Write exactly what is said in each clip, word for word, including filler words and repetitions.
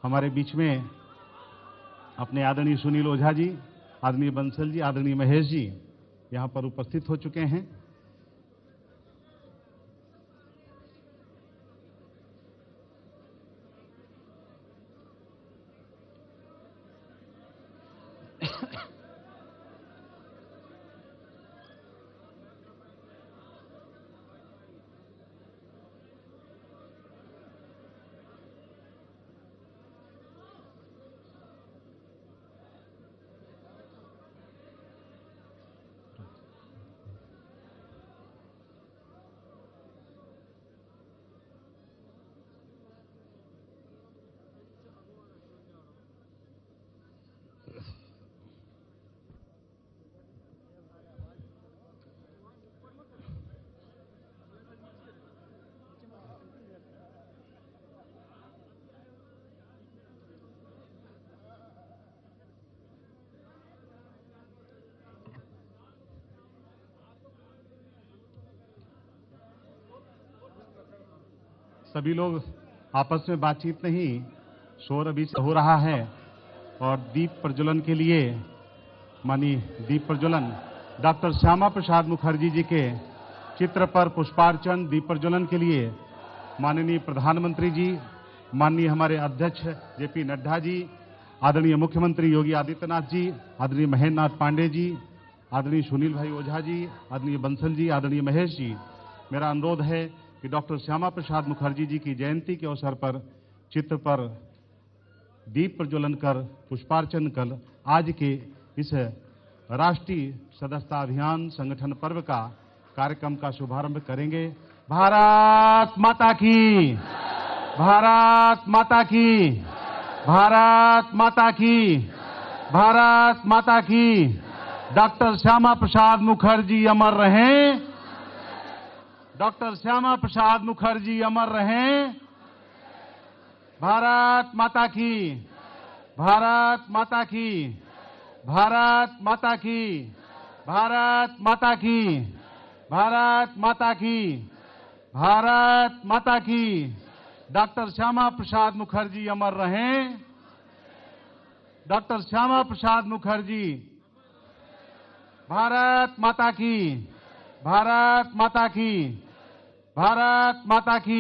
हमारे बीच में अपने आदरणीय सुनील ओझा जी, आदरणीय बंसल जी, आदरणीय महेश जी यहां पर उपस्थित हो चुके हैं। सभी लोग आपस में बातचीत नहीं, शोर अभी हो रहा है और दीप प्रज्वलन के लिए माननीय दीप प्रज्वलन डॉक्टर श्यामा प्रसाद मुखर्जी जी के चित्र पर पुष्पार्चन दीप प्रज्वलन के लिए माननीय प्रधानमंत्री जी, माननीय हमारे अध्यक्ष जेपी नड्डा जी, आदरणीय मुख्यमंत्री योगी आदित्यनाथ जी, आदरणीय महेंद्र नाथ पांडे जी, आदरणीय सुनील भाई ओझा जी, आदरणीय बंसल जी, आदरणीय महेश जी, मेरा अनुरोध है कि डॉक्टर श्यामा प्रसाद मुखर्जी जी की जयंती के अवसर पर चित्र पर दीप प्रज्वलन कर पुष्पार्चन कर आज के इस राष्ट्रीय सदस्यता अभियान संगठन पर्व का कार्यक्रम का शुभारंभ करेंगे। भारत माता की, भारत माता की, भारत माता की, भारत माता की। डॉक्टर श्यामा प्रसाद मुखर्जी अमर रहें, डॉक्टर श्यामा प्रसाद मुखर्जी अमर रहें। भारत माता की, भारत माता की, भारत माता की, भारत माता की, भारत माता की, भारत माता की। डॉक्टर श्यामा प्रसाद मुखर्जी अमर रहें, डॉक्टर श्यामा प्रसाद मुखर्जी। भारत माता की, भारत माता की, भारत माता की।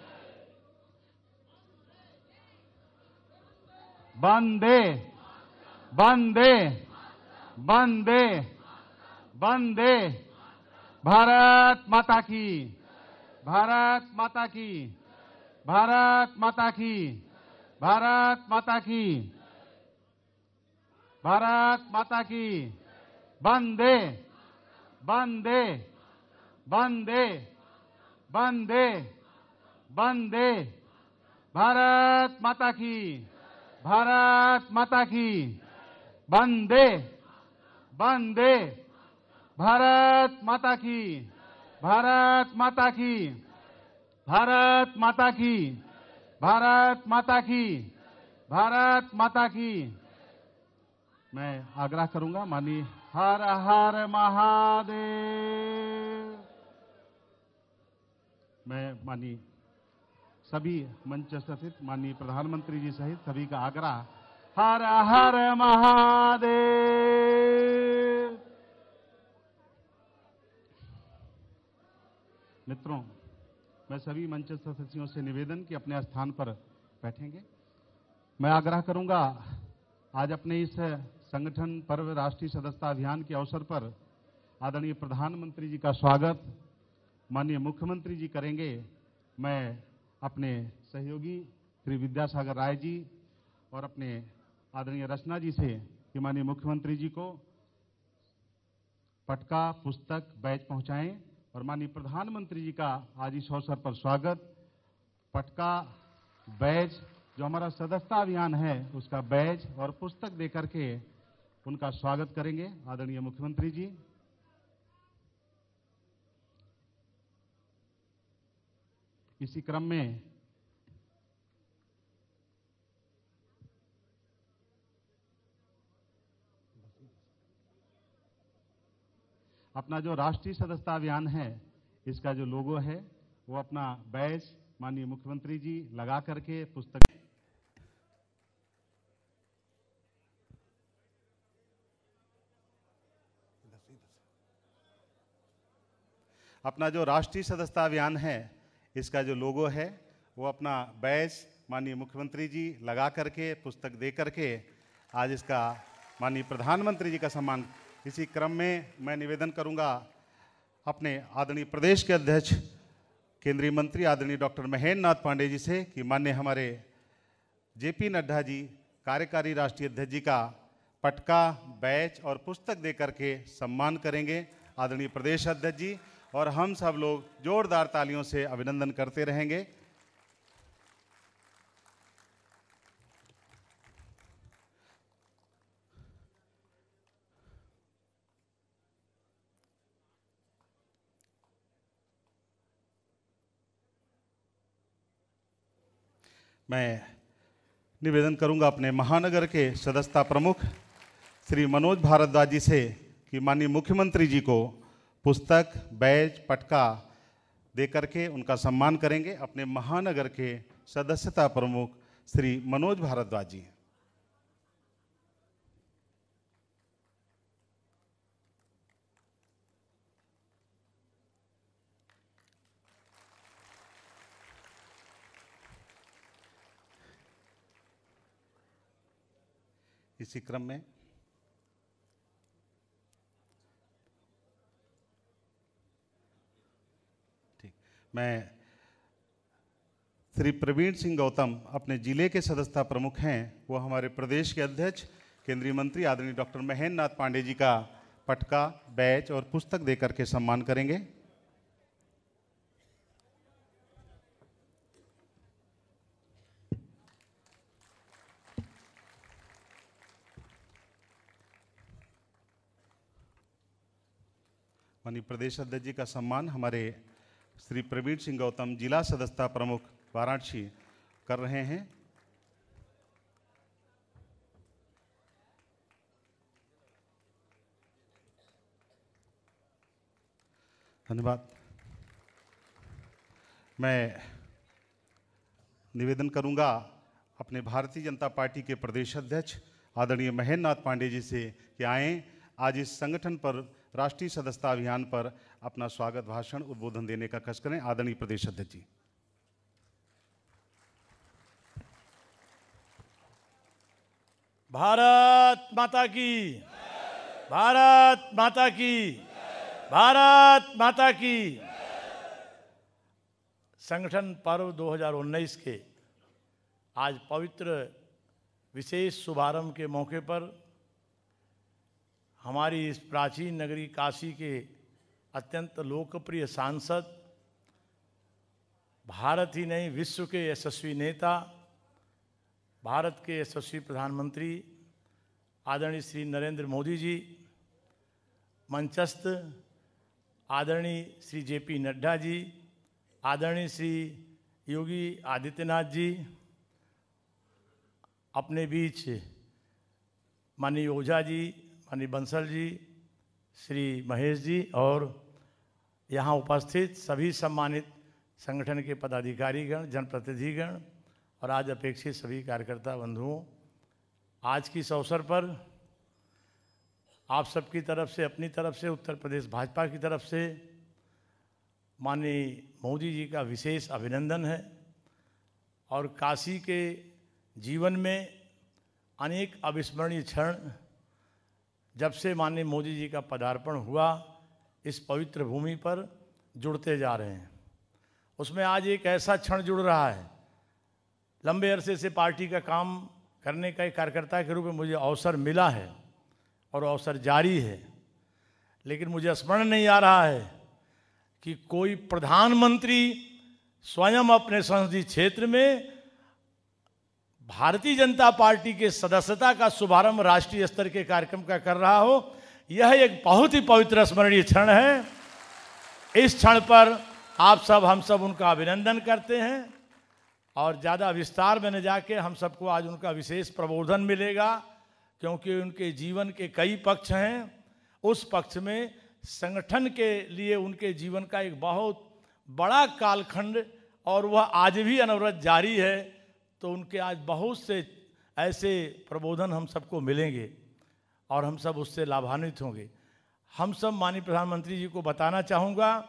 वंदे वंदे वंदे वंदे। भारत माता की, भारत माता की, भारत माता की, भारत माता की, भारत माता की। वंदे वंदे वंदे वंदे वंदे। भारत माता की, भारत माता की। वंदे वंदे। भारत माता की, भारत माता की, भारत माता की, भारत माता की, भारत माता की। मैं आग्रह करूंगा माननीय हर हर महादेव। मैं माननीय सभी मंच स्थित माननीय प्रधानमंत्री जी सहित सभी का आग्रह, हर हर महादेव। मित्रों, मैं सभी मंच सदस्यों से निवेदन कि अपने स्थान पर बैठेंगे। मैं आग्रह करूंगा आज अपने इस संगठन पर्व राष्ट्रीय सदस्यता अभियान के अवसर पर आदरणीय प्रधानमंत्री जी का स्वागत माननीय मुख्यमंत्री जी करेंगे। मैं अपने सहयोगी श्री विद्यासागर राय जी और अपने आदरणीय रचना जी से कि माननीय मुख्यमंत्री जी को पटका, पुस्तक, बैच पहुंचाएं और माननीय प्रधानमंत्री जी का आज इस अवसर पर स्वागत पटका, बैच, जो हमारा सदस्यता अभियान है उसका बैच और पुस्तक देकर के उनका स्वागत करेंगे आदरणीय मुख्यमंत्री जी। इसी क्रम में अपना जो राष्ट्रीय सदस्यता अभियान है इसका जो लोगो है वो अपना बैच माननीय मुख्यमंत्री जी लगा करके पुस्तक अपना जो राष्ट्रीय सदस्यता अभियान है, इसका जो लोगो है वो अपना बैज माननीय मुख्यमंत्री जी लगा करके, पुस्तक दे करके आज इसका माननीय प्रधानमंत्री जी का सम्मान। इसी क्रम में मैं निवेदन करूंगा अपने आदरणीय प्रदेश के अध्यक्ष केंद्रीय मंत्री आदरणीय डॉक्टर महेंद्र नाथ पांडे जी से कि माननीय हमारे जेपी नड्डा जी कार्यकारी राष्ट्रीय अध्यक्ष जी का पटका, बैच और पुस्तक दे करके सम्मान करेंगे आदरणीय प्रदेश अध्यक्ष जी, और हम सब लोग जोरदार तालियों से अभिनंदन करते रहेंगे। मैं निवेदन करूंगा अपने महानगर के सदस्यता प्रमुख श्री मनोज भारद्वाज जी से कि माननीय मुख्यमंत्री जी को पुस्तक, बैज, पटका दे करके उनका सम्मान करेंगे। अपने महानगर के सदस्यता प्रमुख श्री मनोज भारद्वाज जी। इसी क्रम में ठीक मैं श्री प्रवीण सिंह गौतम अपने जिले के सदस्यता प्रमुख हैं, वो हमारे प्रदेश के अध्यक्ष केंद्रीय मंत्री आदरणीय डॉक्टर महेंद्र नाथ पांडे जी का पटका, बैच और पुस्तक देकर के सम्मान करेंगे। माननीय प्रदेश अध्यक्ष जी का सम्मान हमारे श्री प्रवीण सिंह गौतम जिला सदस्यता प्रमुख वाराणसी कर रहे हैं। धन्यवाद। मैं निवेदन करूंगा अपने भारतीय जनता पार्टी के प्रदेश अध्यक्ष आदरणीय महेंद्र नाथ पांडे जी से कि आएं आज इस संगठन पर राष्ट्रीय सदस्यता अभियान पर अपना स्वागत भाषण उद्बोधन देने का कष्ट करें। आदरणीय प्रदेश अध्यक्ष जी। भारत माता की, भारत माता की, भारत माता की। संगठन पर्व दो हज़ार उन्नीस के आज पवित्र विशेष शुभारंभ के मौके पर हमारी इस प्राचीन नगरी काशी के अत्यंत लोकप्रिय सांसद, भारत ही नहीं विश्व के यशस्वी नेता, भारत के यशस्वी प्रधानमंत्री आदरणीय श्री नरेंद्र मोदी जी, मंचस्थ आदरणीय श्री जेपी नड्डा जी, आदरणीय श्री योगी आदित्यनाथ जी, अपने बीच माननीय ओझा जी, माननीय बंसल जी, श्री महेश जी और यहाँ उपस्थित सभी सम्मानित संगठन के पदाधिकारीगण, जनप्रतिनिधिगण और आज अपेक्षित सभी कार्यकर्ता बंधुओं, आज की इस अवसर पर आप सबकी तरफ से, अपनी तरफ से, उत्तर प्रदेश भाजपा की तरफ से माननीय मोदी जी का विशेष अभिनंदन है। और काशी के जीवन में अनेक अविस्मरणीय क्षण जब से माननीय मोदी जी का पदार्पण हुआ इस पवित्र भूमि पर जुड़ते जा रहे हैं। उसमें आज एक ऐसा क्षण जुड़ रहा है, लंबे अरसे से पार्टी का काम करने का एक कार्यकर्ता के रूप में मुझे अवसर मिला है और अवसर जारी है, लेकिन मुझे स्मरण नहीं आ रहा है कि कोई प्रधानमंत्री स्वयं अपने संसदीय क्षेत्र में भारतीय जनता पार्टी के सदस्यता का शुभारंभ राष्ट्रीय स्तर के कार्यक्रम का कर रहा हो। यह एक बहुत ही पवित्र स्मरणीय क्षण है। इस क्षण पर आप सब, हम सब उनका अभिनंदन करते हैं और ज़्यादा विस्तार में न जाके हम सबको आज उनका विशेष प्रबोधन मिलेगा, क्योंकि उनके जीवन के कई पक्ष हैं। उस पक्ष में संगठन के लिए उनके जीवन का एक बहुत बड़ा कालखंड और वह आज भी अनवरत जारी है, तो उनके आज बहुत से ऐसे प्रबोधन हम सबको मिलेंगे और हम सब उससे लाभान्वित होंगे। हम सब माननीय प्रधानमंत्री जी को बताना चाहूँगा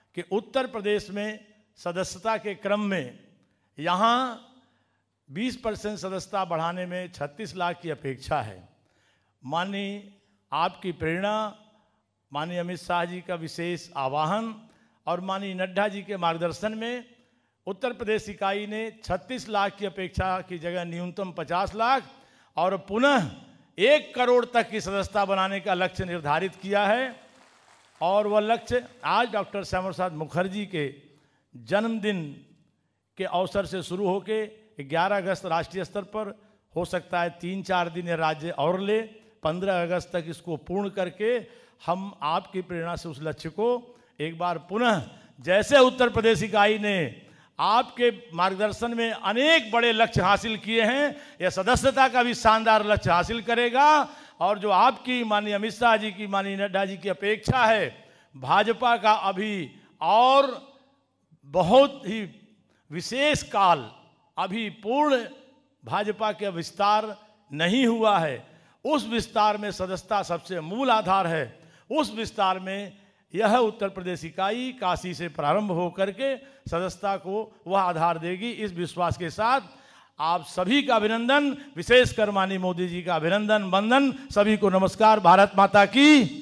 कि उत्तर प्रदेश में सदस्यता के क्रम में यहाँ बीस परसेंट सदस्यता बढ़ाने में छत्तीस लाख की अपेक्षा है। माननीय आपकी प्रेरणा, माननीय अमित शाह जी का विशेष आह्वान और माननीय नड्डा जी के मार्गदर्शन में उत्तर प्रदेश इकाई ने छत्तीस लाख की अपेक्षा की जगह न्यूनतम पचास लाख और पुनः एक करोड़ तक की सदस्यता बनाने का लक्ष्य निर्धारित किया है। और वह लक्ष्य आज डॉक्टर श्यामा प्रसाद मुखर्जी के जन्मदिन के अवसर से शुरू होके ग्यारह अगस्त राष्ट्रीय स्तर पर, हो सकता है तीन चार दिन राज्य और ले, पंद्रह अगस्त तक इसको पूर्ण करके हम आपकी प्रेरणा से उस लक्ष्य को एक बार पुनः, जैसे उत्तर प्रदेश इकाई ने आपके मार्गदर्शन में अनेक बड़े लक्ष्य हासिल किए हैं, यह सदस्यता का भी शानदार लक्ष्य हासिल करेगा। और जो आपकी माननीय अमित शाह जी की, माननीय नड्डा जी की अपेक्षा है, भाजपा का अभी और बहुत ही विशेष काल, अभी पूर्ण भाजपा के विस्तार नहीं हुआ है। उस विस्तार में सदस्यता सबसे मूल आधार है। उस विस्तार में यह उत्तर प्रदेश इकाई काशी से प्रारंभ होकर के सदस्यता को वह आधार देगी। इस विश्वास के साथ आप सभी का अभिनंदन, विशेषकर माननीय मोदी जी का अभिनंदन, वंदन। सभी को नमस्कार। भारत माता की।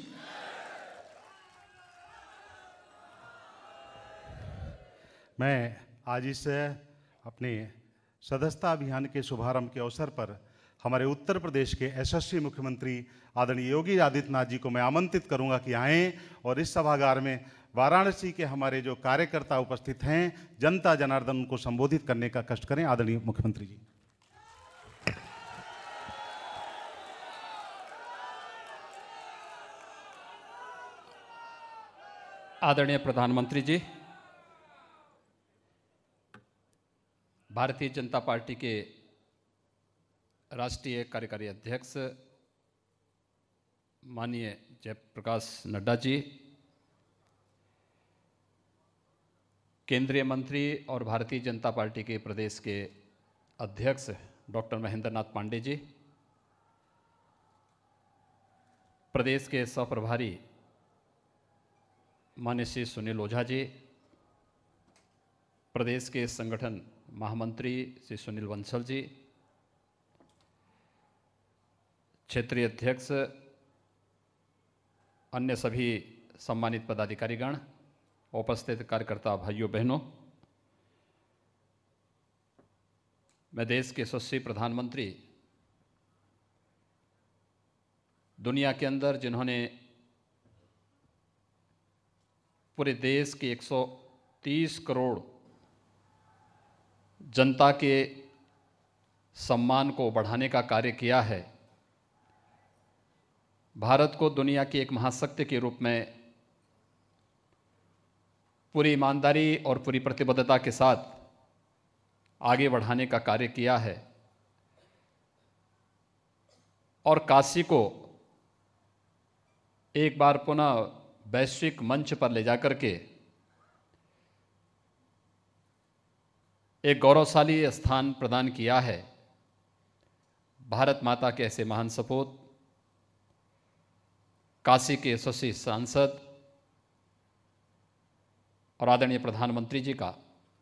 मैं आज इस अपने सदस्यता अभियान के शुभारंभ के अवसर पर हमारे उत्तर प्रदेश के यशस्वी मुख्यमंत्री आदरणीय योगी आदित्यनाथ जी को मैं आमंत्रित करूंगा कि आएं और इस सभागार में वाराणसी के हमारे जो कार्यकर्ता उपस्थित हैं, जनता जनार्दन को संबोधित करने का कष्ट करें। आदरणीय मुख्यमंत्री जी। आदरणीय प्रधानमंत्री जी, भारतीय जनता पार्टी के राष्ट्रीय कार्यकारी अध्यक्ष माननीय जयप्रकाश नड्डा जी, केंद्रीय मंत्री और भारतीय जनता पार्टी के प्रदेश के अध्यक्ष डॉक्टर महेंद्र नाथ पांडे जी, प्रदेश के सहप्रभारी माननीय श्री सुनील ओझा जी, प्रदेश के संगठन महामंत्री श्री सुनील बंसल जी, क्षेत्रीय अध्यक्ष, अन्य सभी सम्मानित पदाधिकारीगण, उपस्थित कार्यकर्ता भाइयों बहनों, मैं देश के यशस्वी प्रधानमंत्री, दुनिया के अंदर जिन्होंने पूरे देश के एक सौ तीस करोड़ जनता के सम्मान को बढ़ाने का कार्य किया है, भारत को दुनिया की एक महाशक्ति के रूप में पूरी ईमानदारी और पूरी प्रतिबद्धता के साथ आगे बढ़ाने का कार्य किया है और काशी को एक बार पुनः वैश्विक मंच पर ले जाकर के एक गौरवशाली स्थान प्रदान किया है। भारत माता के ऐसे महान सपूत, काशी के यशस्वी सांसद और आदरणीय प्रधानमंत्री जी का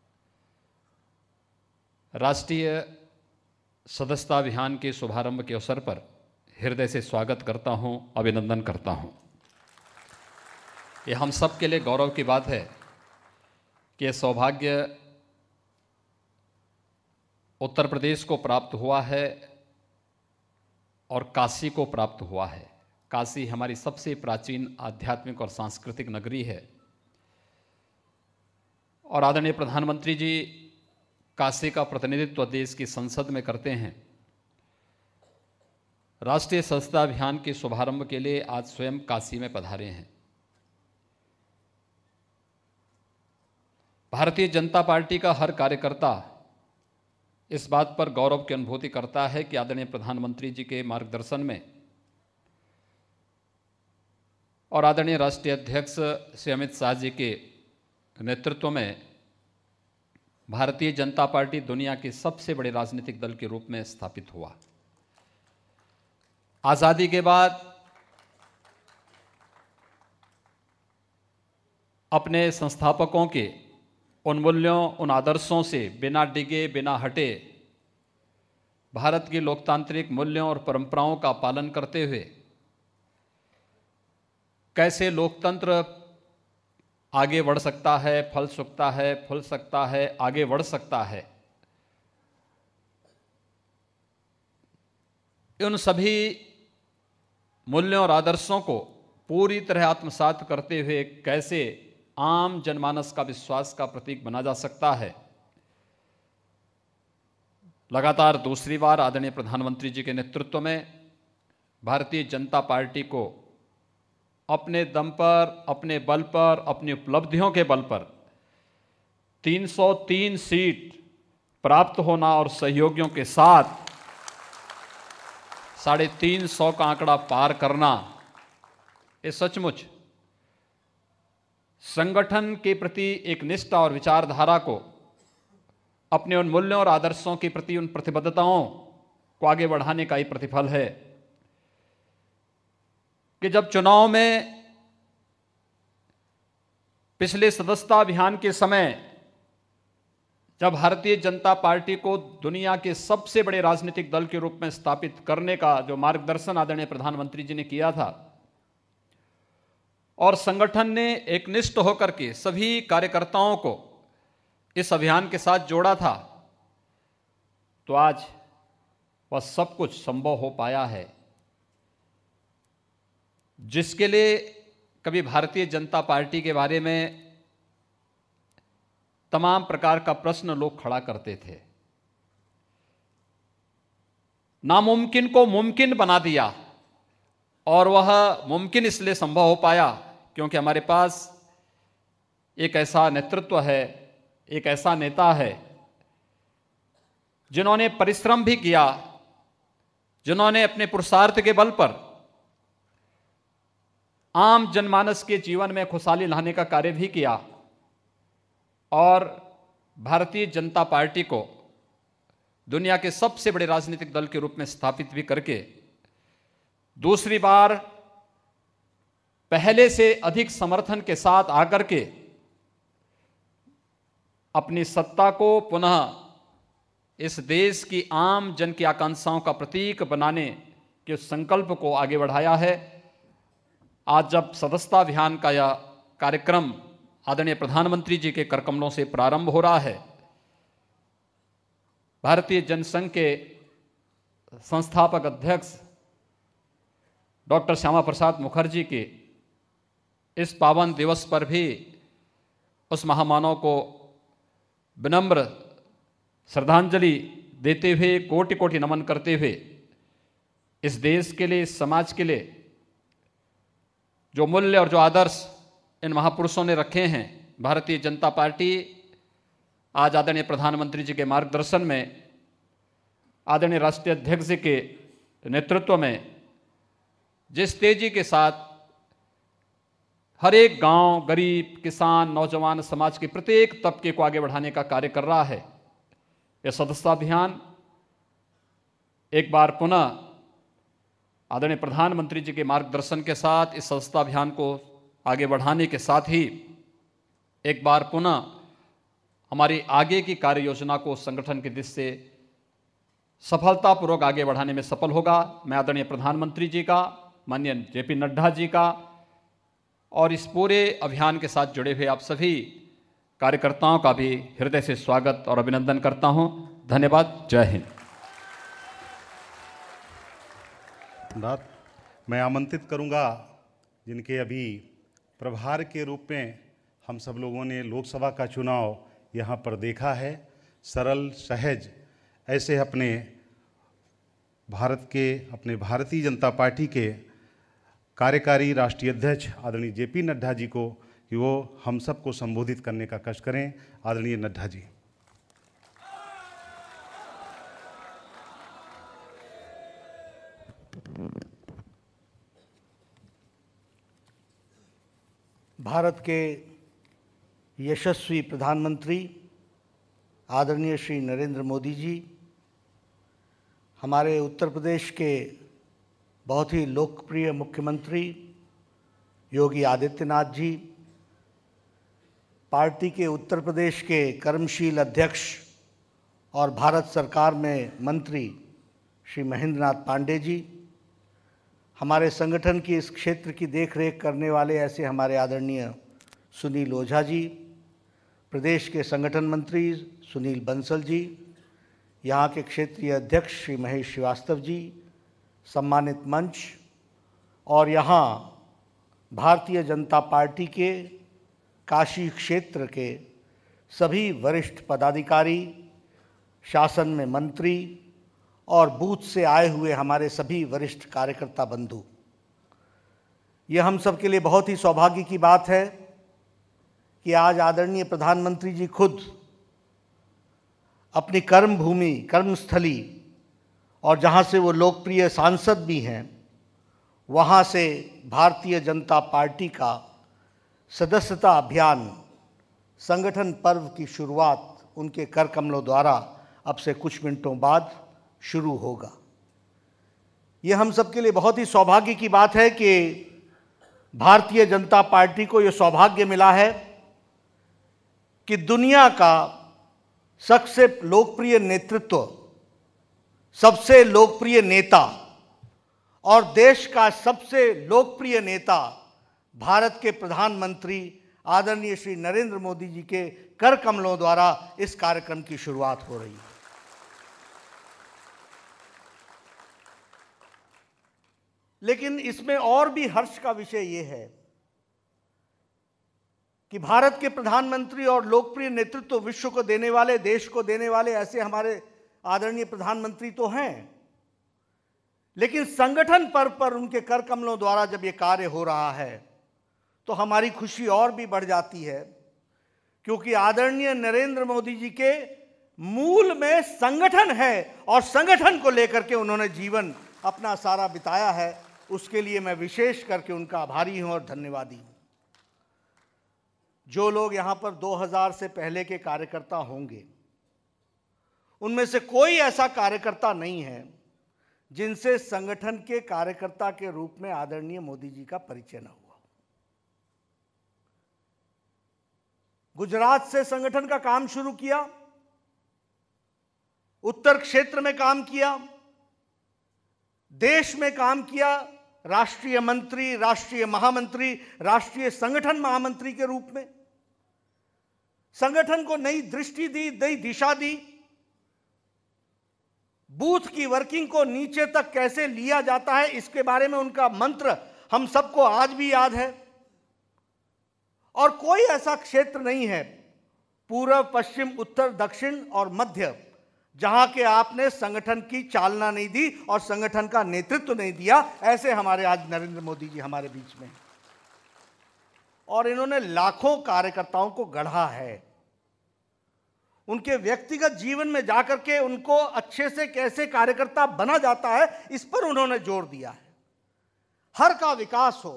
राष्ट्रीय सदस्यता अभियान के शुभारंभ के अवसर पर हृदय से स्वागत करता हूं, अभिनंदन करता हूं। ये हम सब के लिए गौरव की बात है कि सौभाग्य उत्तर प्रदेश को प्राप्त हुआ है और काशी को प्राप्त हुआ है। काशी हमारी सबसे प्राचीन आध्यात्मिक और सांस्कृतिक नगरी है और आदरणीय प्रधानमंत्री जी काशी का प्रतिनिधित्व देश की संसद में करते हैं। राष्ट्रीय सदस्यता अभियान के शुभारंभ के लिए आज स्वयं काशी में पधारे हैं। भारतीय जनता पार्टी का हर कार्यकर्ता इस बात पर गौरव की अनुभूति करता है कि आदरणीय प्रधानमंत्री जी के मार्गदर्शन में और आदरणीय राष्ट्रीय अध्यक्ष श्री अमित शाह जी के नेतृत्व में भारतीय जनता पार्टी दुनिया के सबसे बड़े राजनीतिक दल के रूप में स्थापित हुआ। आज़ादी के बाद अपने संस्थापकों के उन मूल्यों, उन आदर्शों से बिना डिगे, बिना हटे भारत की लोकतांत्रिक मूल्यों और परंपराओं का पालन करते हुए कैसे लोकतंत्र आगे बढ़ सकता है, फल सकता है, फूल सकता है, आगे बढ़ सकता है, उन सभी मूल्यों और आदर्शों को पूरी तरह आत्मसात करते हुए कैसे आम जनमानस का विश्वास का प्रतीक बना जा सकता है। लगातार दूसरी बार आदरणीय प्रधानमंत्री जी के नेतृत्व में भारतीय जनता पार्टी को अपने दम पर, अपने बल पर, अपनी उपलब्धियों के बल पर तीन सौ तीन सीट प्राप्त होना और सहयोगियों के साथ साढ़े तीन सौ का आंकड़ा पार करना, ये सचमुच संगठन के प्रति एक निष्ठा और विचारधारा को, अपने उन मूल्यों और आदर्शों के प्रति उन प्रतिबद्धताओं को आगे बढ़ाने का ही प्रतिफल है कि जब चुनाव में पिछले सदस्यता अभियान के समय जब भारतीय जनता पार्टी को दुनिया के सबसे बड़े राजनीतिक दल के रूप में स्थापित करने का जो मार्गदर्शन आदरणीय प्रधानमंत्री जी ने किया था और संगठन ने एकनिष्ठ होकर के सभी कार्यकर्ताओं को इस अभियान के साथ जोड़ा था, तो आज वह सब कुछ संभव हो पाया है जिसके लिए कभी भारतीय जनता पार्टी के बारे में तमाम प्रकार का प्रश्न लोग खड़ा करते थे। नामुमकिन को मुमकिन बना दिया और वह मुमकिन इसलिए संभव हो पाया क्योंकि हमारे पास एक ऐसा नेतृत्व है, एक ऐसा नेता है जिन्होंने परिश्रम भी किया, जिन्होंने अपने पुरुषार्थ के बल पर आम जनमानस के जीवन में खुशहाली लाने का कार्य भी किया और भारतीय जनता पार्टी को दुनिया के सबसे बड़े राजनीतिक दल के रूप में स्थापित भी करके दूसरी बार पहले से अधिक समर्थन के साथ आकर के अपनी सत्ता को पुनः इस देश की आम जन की आकांक्षाओं का प्रतीक बनाने के संकल्प को आगे बढ़ाया है। आज जब सदस्यता अभियान का यह कार्यक्रम आदरणीय प्रधानमंत्री जी के करकमलों से प्रारंभ हो रहा है, भारतीय जनसंघ के संस्थापक अध्यक्ष डॉक्टर श्यामा प्रसाद मुखर्जी के इस पावन दिवस पर भी उस महामानव को विनम्र श्रद्धांजलि देते हुए, कोटि कोटि नमन करते हुए इस देश के लिए, इस समाज के लिए जो मूल्य और जो आदर्श इन महापुरुषों ने रखे हैं, भारतीय जनता पार्टी आज आदरणीय प्रधानमंत्री जी के मार्गदर्शन में, आदरणीय राष्ट्रीय अध्यक्ष जी के नेतृत्व में जिस तेजी के साथ हर एक गांव, गरीब, किसान, नौजवान, समाज के प्रत्येक तबके को आगे बढ़ाने का कार्य कर रहा है, यह सदस्यता अभियान एक बार पुनः आदरणीय प्रधानमंत्री जी के मार्गदर्शन के साथ इस सदस्यता अभियान को आगे बढ़ाने के साथ ही एक बार पुनः हमारी आगे की कार्य योजना को संगठन की दिशा से सफलतापूर्वक आगे बढ़ाने में सफल होगा। मैं आदरणीय प्रधानमंत्री जी का, माननीय जेपी नड्डा जी का और इस पूरे अभियान के साथ जुड़े हुए आप सभी कार्यकर्ताओं का भी हृदय से स्वागत और अभिनंदन करता हूं। धन्यवाद। जय हिंद। बात मैं आमंत्रित करूंगा जिनके अभी प्रभार के रूप में हम सब लोगों ने लोकसभा का चुनाव यहाँ पर देखा है, सरल सहज ऐसे अपने भारत के, अपने भारतीय जनता पार्टी के कार्यकारी राष्ट्रीय अध्यक्ष आदरणीय जेपी नड्डा जी को कि वो हम सबको संबोधित करने का कष्ट करें। आदरणीय नड्डा जी। भारत के यशस्वी प्रधानमंत्री आदरणीय श्री नरेंद्र मोदी जी, हमारे उत्तर प्रदेश के बहुत ही लोकप्रिय मुख्यमंत्री योगी आदित्यनाथ जी, पार्टी के उत्तर प्रदेश के कर्मशील अध्यक्ष और भारत सरकार में मंत्री श्री महेंद्र नाथ पांडे जी, हमारे संगठन की इस क्षेत्र की देखरेख करने वाले ऐसे हमारे आदरणीय सुनील ओझा जी, प्रदेश के संगठन मंत्री सुनील बंसल जी, यहाँ के क्षेत्रीय अध्यक्ष श्री महेश श्रीवास्तव जी, सम्मानित मंच और यहाँ भारतीय जनता पार्टी के काशी क्षेत्र के सभी वरिष्ठ पदाधिकारी, शासन में मंत्री और बूथ से आए हुए हमारे सभी वरिष्ठ कार्यकर्ता बंधु, ये हम सब के लिए बहुत ही सौभाग्य की बात है कि आज आदरणीय प्रधानमंत्री जी खुद अपनी कर्म भूमि, कर्मस्थली और जहाँ से वो लोकप्रिय सांसद भी हैं, वहाँ से भारतीय जनता पार्टी का सदस्यता अभियान, संगठन पर्व की शुरुआत उनके कर कमलों द्वारा अब से कुछ मिनटों बाद शुरू होगा। ये हम सब के लिए बहुत ही सौभाग्य की बात है कि भारतीय जनता पार्टी को ये सौभाग्य मिला है कि दुनिया का सबसे लोकप्रिय नेतृत्व, सबसे लोकप्रिय नेता और देश का सबसे लोकप्रिय नेता भारत के प्रधानमंत्री आदरणीय श्री नरेंद्र मोदी जी के कर कमलों द्वारा इस कार्यक्रम की शुरुआत हो रही है। लेकिन इसमें और भी हर्ष का विषय यह है कि भारत के प्रधानमंत्री और लोकप्रिय नेतृत्व विश्व को देने वाले, देश को देने वाले ऐसे हमारे आदरणीय प्रधानमंत्री तो हैं, लेकिन संगठन पर्व पर उनके कर कमलों द्वारा जब ये कार्य हो रहा है तो हमारी खुशी और भी बढ़ जाती है, क्योंकि आदरणीय नरेंद्र मोदी जी के मूल में संगठन है और संगठन को लेकर के उन्होंने जीवन अपना सारा बिताया है। उसके लिए मैं विशेष करके उनका आभारी हूं और धन्यवादी हूं। जो लोग यहां पर दो हज़ार से पहले के कार्यकर्ता होंगे, उनमें से कोई ऐसा कार्यकर्ता नहीं है जिनसे संगठन के कार्यकर्ता के रूप में आदरणीय मोदी जी का परिचय न हुआ। गुजरात से संगठन का काम शुरू किया, उत्तर क्षेत्र में काम किया, देश में काम किया, राष्ट्रीय मंत्री, राष्ट्रीय महामंत्री, राष्ट्रीय संगठन महामंत्री के रूप में संगठन को नई दृष्टि दी, नई दिशा दी। बूथ की वर्किंग को नीचे तक कैसे लिया जाता है, इसके बारे में उनका मंत्र हम सबको आज भी याद है। और कोई ऐसा क्षेत्र नहीं है, पूर्व, पश्चिम, उत्तर, दक्षिण और मध्य, जहां के आपने संगठन की चालना नहीं दी और संगठन का नेतृत्व नहीं दिया। ऐसे हमारे आज नरेंद्र मोदी जी हमारे बीच में, और इन्होंने लाखों कार्यकर्ताओं को गढ़ा है। उनके व्यक्तिगत जीवन में जाकर के उनको अच्छे से कैसे कार्यकर्ता बना जाता है, इस पर उन्होंने जोर दिया है। हर का विकास हो,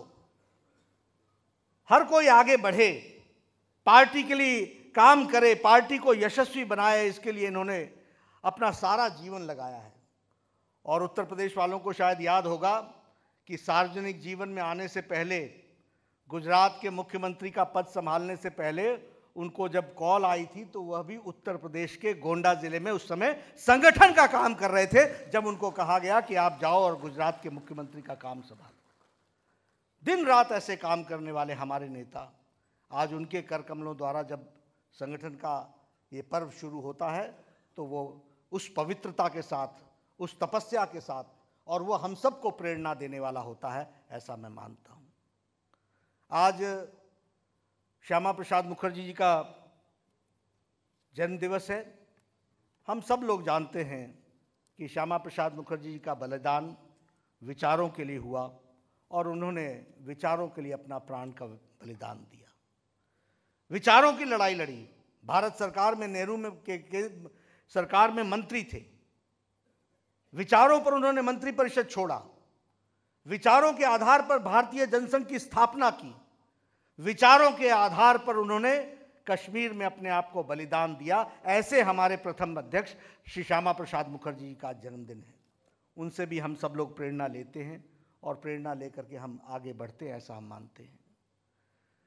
हर कोई आगे बढ़े, पार्टी के लिए काम करे, पार्टी को यशस्वी बनाए, इसके लिए इन्होंने अपना सारा जीवन लगाया है। और उत्तर प्रदेश वालों को शायद याद होगा कि सार्वजनिक जीवन में आने से पहले, गुजरात के मुख्यमंत्री का पद संभालने से पहले उनको जब कॉल आई थी तो वह भी उत्तर प्रदेश के गोंडा जिले में उस समय संगठन का काम कर रहे थे, जब उनको कहा गया कि आप जाओ और गुजरात के मुख्यमंत्री का काम संभालो। दिन रात ऐसे काम करने वाले हमारे नेता, आज उनके कर कमलों द्वारा जब संगठन का ये पर्व शुरू होता है तो वो उस पवित्रता के साथ, उस तपस्या के साथ, और वो हम सबको प्रेरणा देने वाला होता है, ऐसा मैं मानता हूँ। आज श्यामा प्रसाद मुखर्जी जी का जन्म दिवस है। हम सब लोग जानते हैं कि श्यामा प्रसाद मुखर्जी जी का बलिदान विचारों के लिए हुआ और उन्होंने विचारों के लिए अपना प्राण का बलिदान दिया। विचारों की लड़ाई लड़ी। भारत सरकार में, नेहरू में के, के सरकार में मंत्री थे। विचारों पर उन्होंने मंत्रिपरिषद छोड़ा। विचारों के आधार पर भारतीय जनसंघ की स्थापना की। विचारों के आधार पर उन्होंने कश्मीर में अपने आप को बलिदान दिया। ऐसे हमारे प्रथम अध्यक्ष श्री श्यामा प्रसाद मुखर्जी जी का जन्मदिन है। उनसे भी हम सब लोग प्रेरणा लेते हैं और प्रेरणा लेकर के हम आगे बढ़ते हैं, ऐसा हम मानते हैं।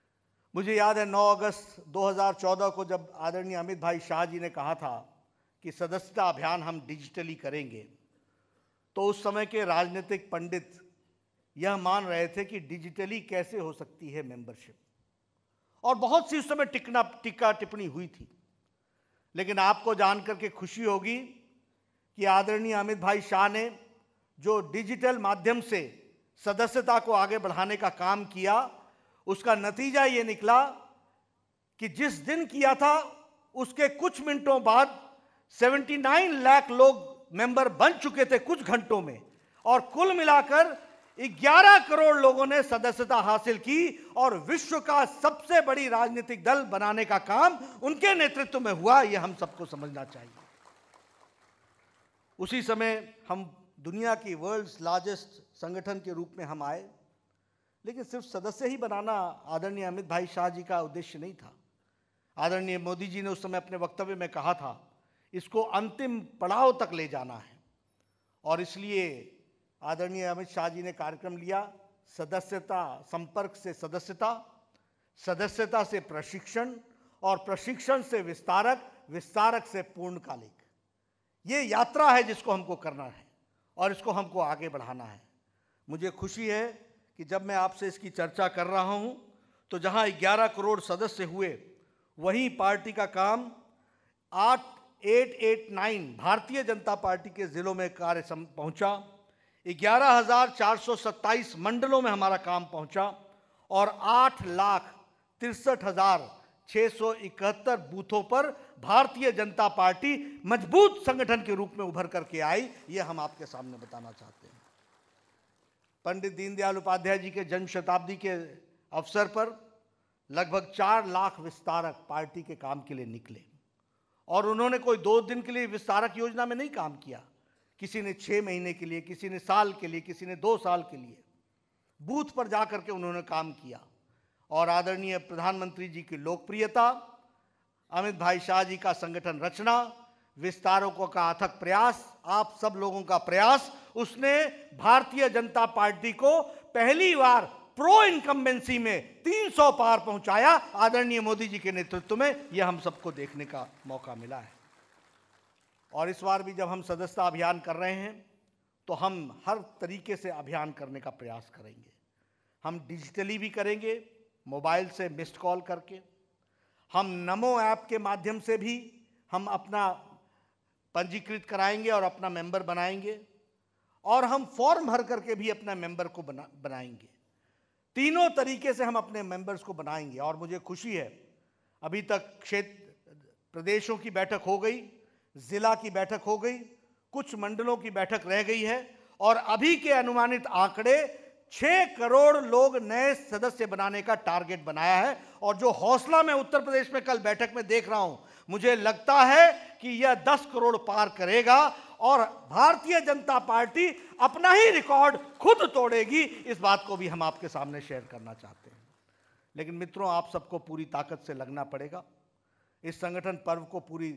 मुझे याद है नौ अगस्त दो हज़ार चौदह को जब आदरणीय अमित भाई शाह जी ने कहा था कि सदस्यता अभियान हम डिजिटली करेंगे, तो उस समय के राजनीतिक पंडित यह मान रहे थे कि डिजिटली कैसे हो सकती है मेंबरशिप, और बहुत सी उस समय टिकना टिक्का टिप्पणी हुई थी। लेकिन आपको जानकर के खुशी होगी कि आदरणीय अमित भाई शाह ने जो डिजिटल माध्यम से सदस्यता को आगे बढ़ाने का काम किया, उसका नतीजा ये निकला कि जिस दिन किया था उसके कुछ मिनटों बाद उन्यासी लाख लोग मेंबर बन चुके थे कुछ घंटों में, और कुल मिलाकर ग्यारह करोड़ लोगों ने सदस्यता हासिल की, और विश्व का सबसे बड़ी राजनीतिक दल बनाने का काम उनके नेतृत्व में हुआ। यह हम सबको समझना चाहिए। उसी समय हम दुनिया की वर्ल्ड्स लार्जेस्ट संगठन के रूप में हम आए, लेकिन सिर्फ सदस्य ही बनाना आदरणीय अमित भाई शाह जी का उद्देश्य नहीं था। आदरणीय मोदी जी ने उस समय अपने वक्तव्य में कहा था, इसको अंतिम पड़ाव तक ले जाना है, और इसलिए आदरणीय अमित शाह जी ने कार्यक्रम लिया, सदस्यता संपर्क से सदस्यता, सदस्यता से प्रशिक्षण, और प्रशिक्षण से विस्तारक, विस्तारक से पूर्णकालिक। ये यात्रा है जिसको हमको करना है और इसको हमको आगे बढ़ाना है। मुझे खुशी है कि जब मैं आपसे इसकी चर्चा कर रहा हूं, तो जहां ग्यारह करोड़ सदस्य हुए, वहीं पार्टी का काम आठ eight eight nine Bharatiya Janata party के जिलों में कार्य पहुंचा, ग्यारह हजार चार सौ सत्ताईस मंडलों में हमारा काम पहुंचा, और आठ लाख तिरसठ हजार छः सौ इकहत्तर बूथों पर भारतीय जनता पार्टी मजबूत संगठन के रूप में उभर करके आई। ये हम आपके सामने बताना चाहते हैं। पंडित दीनदयाल उपाध्याय जी के जन्म शताब्दी के अवसर पर लगभग चार लाख विस्तारक पार्टी के काम के लिए निकले, और उन्होंने कोई दो दिन के लिए विस्तारक योजना में नहीं काम किया, किसी ने छः महीने के लिए, किसी ने साल के लिए, किसी ने दो साल के लिए बूथ पर जाकर के उन्होंने काम किया। और आदरणीय प्रधानमंत्री जी की लोकप्रियता, अमित भाई शाह जी का संगठन रचना, विस्तारकों का अथक प्रयास, आप सब लोगों का प्रयास, उसने भारतीय जनता पार्टी को पहली बार प्रो इनकम्बेंसी में तीन सौ पार पहुंचाया। आदरणीय मोदी जी के नेतृत्व में यह हम सबको देखने का मौका मिला है। और इस बार भी जब हम सदस्यता अभियान कर रहे हैं, तो हम हर तरीके से अभियान करने का प्रयास करेंगे। हम डिजिटली भी करेंगे, मोबाइल से मिस्ड कॉल करके, हम नमो ऐप के माध्यम से भी हम अपना पंजीकृत कराएंगे और अपना मेंबर बनाएंगे, और हम फॉर्म भर करके भी अपना मेंबर को बना बनाएंगे। तीनों तरीके से हम अपने मेंबर्स को बनाएंगे। और मुझे खुशी है, अभी तक क्षेत्र प्रदेशों की बैठक हो गई, जिला की बैठक हो गई, कुछ मंडलों की बैठक रह गई है, और अभी के अनुमानित आंकड़े छह करोड़ लोग नए सदस्य बनाने का टारगेट बनाया है। और जो हौसला मैं उत्तर प्रदेश में कल बैठक में देख रहा हूं, मुझे लगता है कि यह दस करोड़ पार करेगा, और भारतीय जनता पार्टी अपना ही रिकॉर्ड खुद तोड़ेगी। इस बात को भी हम आपके सामने शेयर करना चाहते हैं। लेकिन मित्रों, आप सबको पूरी ताकत से लगना पड़ेगा। इस संगठन पर्व को पूरी,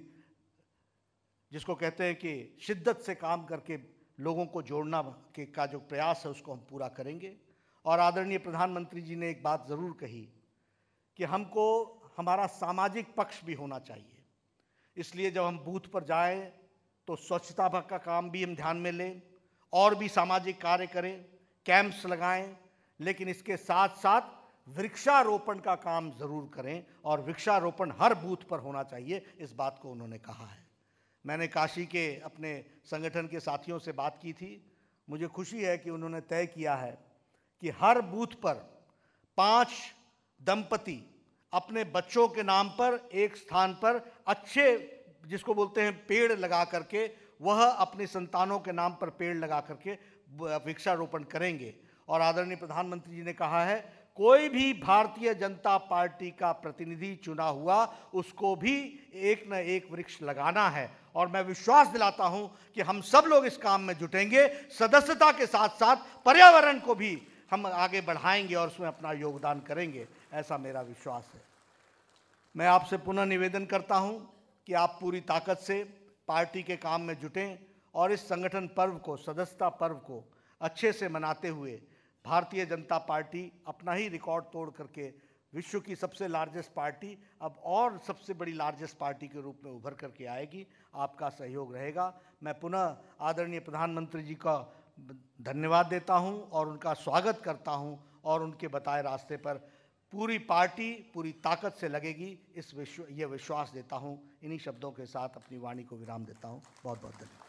जिसको कहते हैं कि शिद्दत से काम करके लोगों को जोड़ना के का जो प्रयास है, उसको हम पूरा करेंगे। और आदरणीय प्रधानमंत्री जी ने एक बात ज़रूर कही कि हमको हमारा सामाजिक पक्ष भी होना चाहिए। इसलिए जब हम बूथ पर जाएं, तो स्वच्छता का काम भी हम ध्यान में लें, और भी सामाजिक कार्य करें, कैंप्स लगाएं, लेकिन इसके साथ साथ वृक्षारोपण का काम ज़रूर करें, और वृक्षारोपण हर बूथ पर होना चाहिए। इस बात को उन्होंने कहा है। मैंने काशी के अपने संगठन के साथियों से बात की थी। मुझे खुशी है कि उन्होंने तय किया है कि हर बूथ पर पांच दंपति अपने बच्चों के नाम पर एक स्थान पर अच्छे, जिसको बोलते हैं पेड़ लगा करके, वह अपनी संतानों के नाम पर पेड़ लगा करके वृक्षारोपण करेंगे। और आदरणीय प्रधानमंत्री जी ने कहा है, कोई भी भारतीय जनता पार्टी का प्रतिनिधि चुना हुआ, उसको भी एक न एक वृक्ष लगाना है। और मैं विश्वास दिलाता हूं कि हम सब लोग इस काम में जुटेंगे। सदस्यता के साथ साथ पर्यावरण को भी हम आगे बढ़ाएंगे और उसमें अपना योगदान करेंगे, ऐसा मेरा विश्वास है। मैं आपसे पुनः निवेदन करता हूं कि आप पूरी ताकत से पार्टी के काम में जुटें, और इस संगठन पर्व को, सदस्यता पर्व को अच्छे से मनाते हुए भारतीय जनता पार्टी अपना ही रिकॉर्ड तोड़ करके विश्व की सबसे लार्जेस्ट पार्टी अब और सबसे बड़ी लार्जेस्ट पार्टी के रूप में उभर करके आएगी। आपका सहयोग रहेगा। मैं पुनः आदरणीय प्रधानमंत्री जी का धन्यवाद देता हूं और उनका स्वागत करता हूं और उनके बताए रास्ते पर पूरी पार्टी पूरी ताकत से लगेगी, इस विश्व ये विश्वास देता हूं। इन्हीं शब्दों के साथ अपनी वाणी को विराम देता हूं। बहुत बहुत धन्यवाद।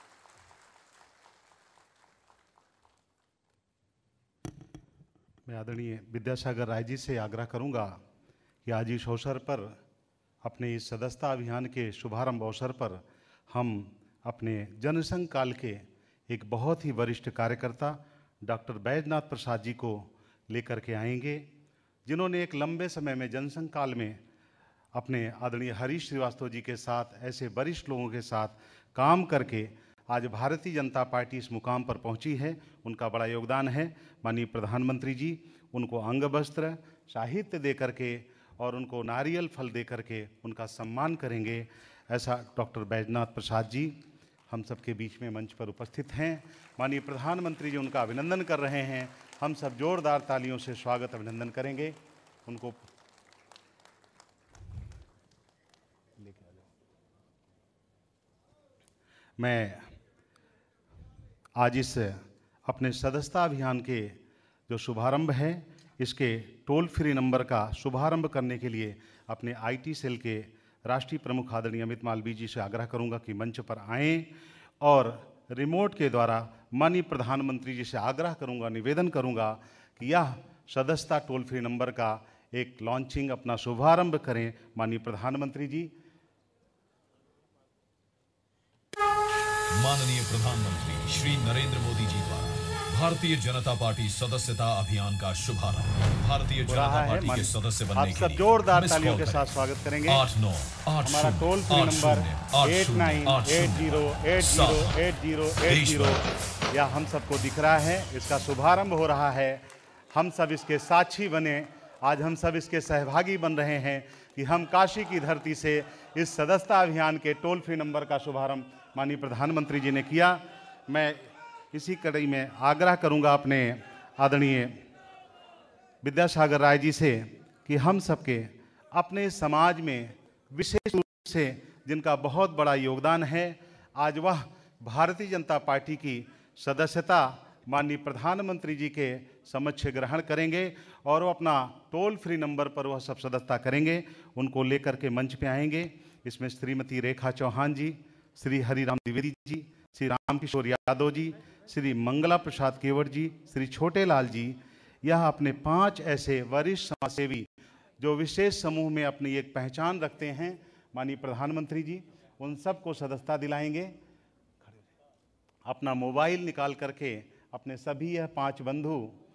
मैं आदरणीय विद्यासागर राय जी से आग्रह करूंगा कि आज इस अवसर पर, अपने इस सदस्यता अभियान के शुभारंभ अवसर पर, हम अपने जनसंघ काल के एक बहुत ही वरिष्ठ कार्यकर्ता डॉक्टर बैजनाथ प्रसाद जी को लेकर के आएंगे, जिन्होंने एक लंबे समय में जनसंघ काल में अपने आदरणीय हरीश श्रीवास्तव जी के साथ, ऐसे वरिष्ठ लोगों के साथ काम करके आज भारतीय जनता पार्टी इस मुकाम पर पहुंची है। उनका बड़ा योगदान है। माननीय प्रधानमंत्री जी उनको अंग वस्त्र, साहित्य दे करके और उनको नारियल फल दे करके उनका सम्मान करेंगे। ऐसा डॉक्टर बैजनाथ प्रसाद जी हम सबके बीच में मंच पर उपस्थित हैं। माननीय प्रधानमंत्री जी उनका अभिनंदन कर रहे हैं। हम सब जोरदार तालियों से स्वागत अभिनंदन करेंगे उनको। लेके आ जाओ। मैं आज इस अपने सदस्यता अभियान के जो शुभारंभ है, इसके टोल फ्री नंबर का शुभारंभ करने के लिए अपने आईटी सेल के राष्ट्रीय प्रमुख आदरणीय अमित मालवीय जी से आग्रह करूंगा कि मंच पर आएं और रिमोट के द्वारा माननीय प्रधानमंत्री जी से आग्रह करूंगा, निवेदन करूंगा कि यह सदस्यता टोल फ्री नंबर का एक लॉन्चिंग, अपना शुभारंभ करें। माननीय प्रधानमंत्री जी। माननीय प्रधानमंत्री श्री नरेंद्र मोदी जी द्वारा भारतीय जनता पार्टी सदस्यता अभियान का शुभारंभ। भारतीय जनता पार्टी के सदस्य बनने आप सब जोरदार तालियों के साथ स्वागत करेंगे। आठ नौ आठ हमारा toll free number eight nine eight zero eight zero eight zero eight zero यह हम सबको दिख रहा है। इसका शुभारंभ हो रहा है। हम सब इसके साक्षी बने। आज हम सब इसके सहभागी बन रहे हैं कि हम काशी की धरती से इस सदस्यता अभियान के टोल फ्री नंबर का शुभारंभ माननीय प्रधानमंत्री जी ने किया। मैं इसी कड़ी में आग्रह करूंगा अपने आदरणीय विद्यासागर राय जी से कि हम सबके अपने समाज में विशेष रूप से जिनका बहुत बड़ा योगदान है, आज वह भारतीय जनता पार्टी की सदस्यता माननीय प्रधानमंत्री जी के समक्ष ग्रहण करेंगे और वो अपना टोल फ्री नंबर पर वह सब सदस्यता करेंगे। उनको लेकर के मंच पे आएंगे। इसमें श्रीमती रेखा चौहान जी, श्री हरिराम द्विवेदी जी, श्री रामकिशोर यादव जी, श्री मंगला प्रसाद केवट जी, श्री छोटे लाल जी। यह अपने पांच ऐसे वरिष्ठ समाजसेवी जो विशेष समूह में अपनी एक पहचान रखते हैं, माननीय प्रधानमंत्री जी उन सबको सदस्यता दिलाएंगे। अपना मोबाइल निकाल करके अपने सभी यह पांच बंधु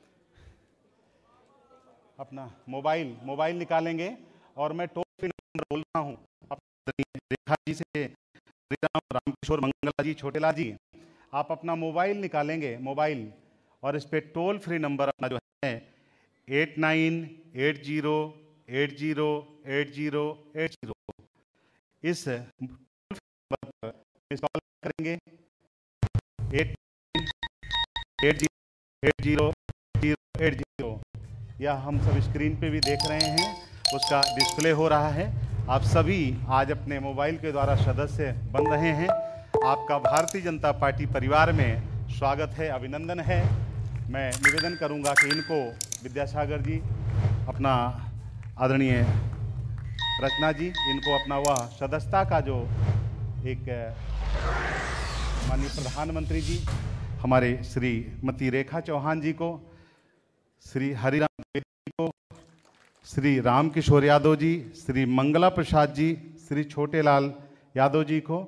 अपना मोबाइल मोबाइल निकालेंगे और मैं टोल फ्री नंबर बोल रहा हूँ। रेखा जी से राम रामकिशोर, मंगला जी, छोटेलाल जी, आप अपना मोबाइल निकालेंगे मोबाइल और इस पे टोल फ्री नंबर अपना जो है eight nine eight zero eight zero eight zero eight zero इस टोल फ्री नंबर पर मिस कॉल करेंगे। Eight eight zero eight zero zero eight zero यह हम सब स्क्रीन पे भी देख रहे हैं, उसका डिस्प्ले हो रहा है। आप सभी आज अपने मोबाइल के द्वारा सदस्य बन रहे हैं। आपका भारतीय जनता पार्टी परिवार में स्वागत है, अभिनंदन है। मैं निवेदन करूंगा कि इनको विद्यासागर जी, अपना आदरणीय रचना जी, इनको अपना वह सदस्यता का जो एक माननीय प्रधानमंत्री जी, हमारे श्रीमती रेखा चौहान जी को, श्री हरिराम द्विवेदी को, श्री रामकिशोर यादव जी, श्री मंगला प्रसाद जी, श्री छोटेलाल यादव जी को,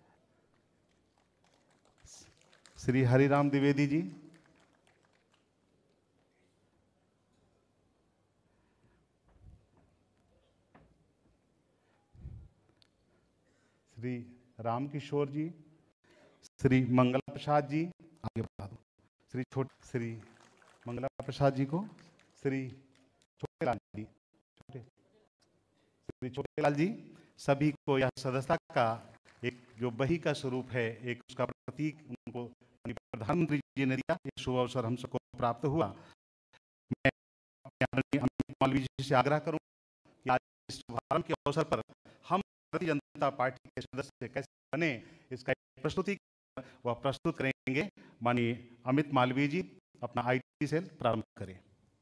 श्री हरिराम द्विवेदी जी, श्री रामकिशोर जी, श्री मंगला प्रसाद जी, आगे बढ़ा दो, श्री छोटे श्री मंगला प्रसाद जी को, श्री छोटेलाल जी, छोटे श्री छोटेलाल जी, सभी को यह सदस्यता का एक जो बही का स्वरूप है, एक उसका प्रतीक उनको प्रधानमंत्री जी ने दिया। ये शुभ अवसर हम सबको प्राप्त हुआ। मैं मालवीय जी से आग्रह करूं कि आज इस शुभारंभ के अवसर पर हम भारतीय जनता पार्टी के सदस्य कैसे बने, इसका एक प्रस्तुति वह प्रस्तुत करेंगे। माननीय अमित मालवीय जी, अपना आईटी सेल प्रारंभ करें।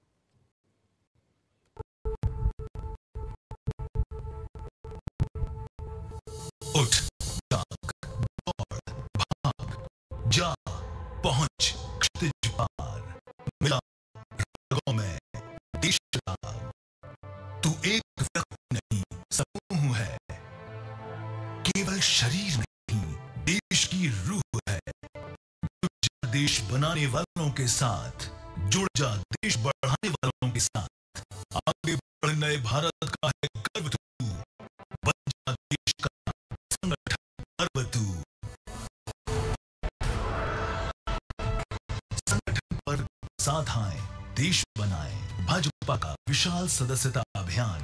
उठ, जाग, दौड़, भाग, जा, पहुंच, क्षितिज पार, मिला रगों में देश का। तू एक व्यक्ति नहीं, समूह है, केवल शरीर नहीं, देश की रूह है। जुड़ जा देश बनाने वालों के साथ, जुड़ जा देश बढ़ाने वालों के साथ। आगे बढ़ नए भारत का है गर्व तू, बन जा देश का संगठन पर्व तू। संगठन पर साथ आए, देश बनाए, भाजपा का विशाल सदस्यता अभियान।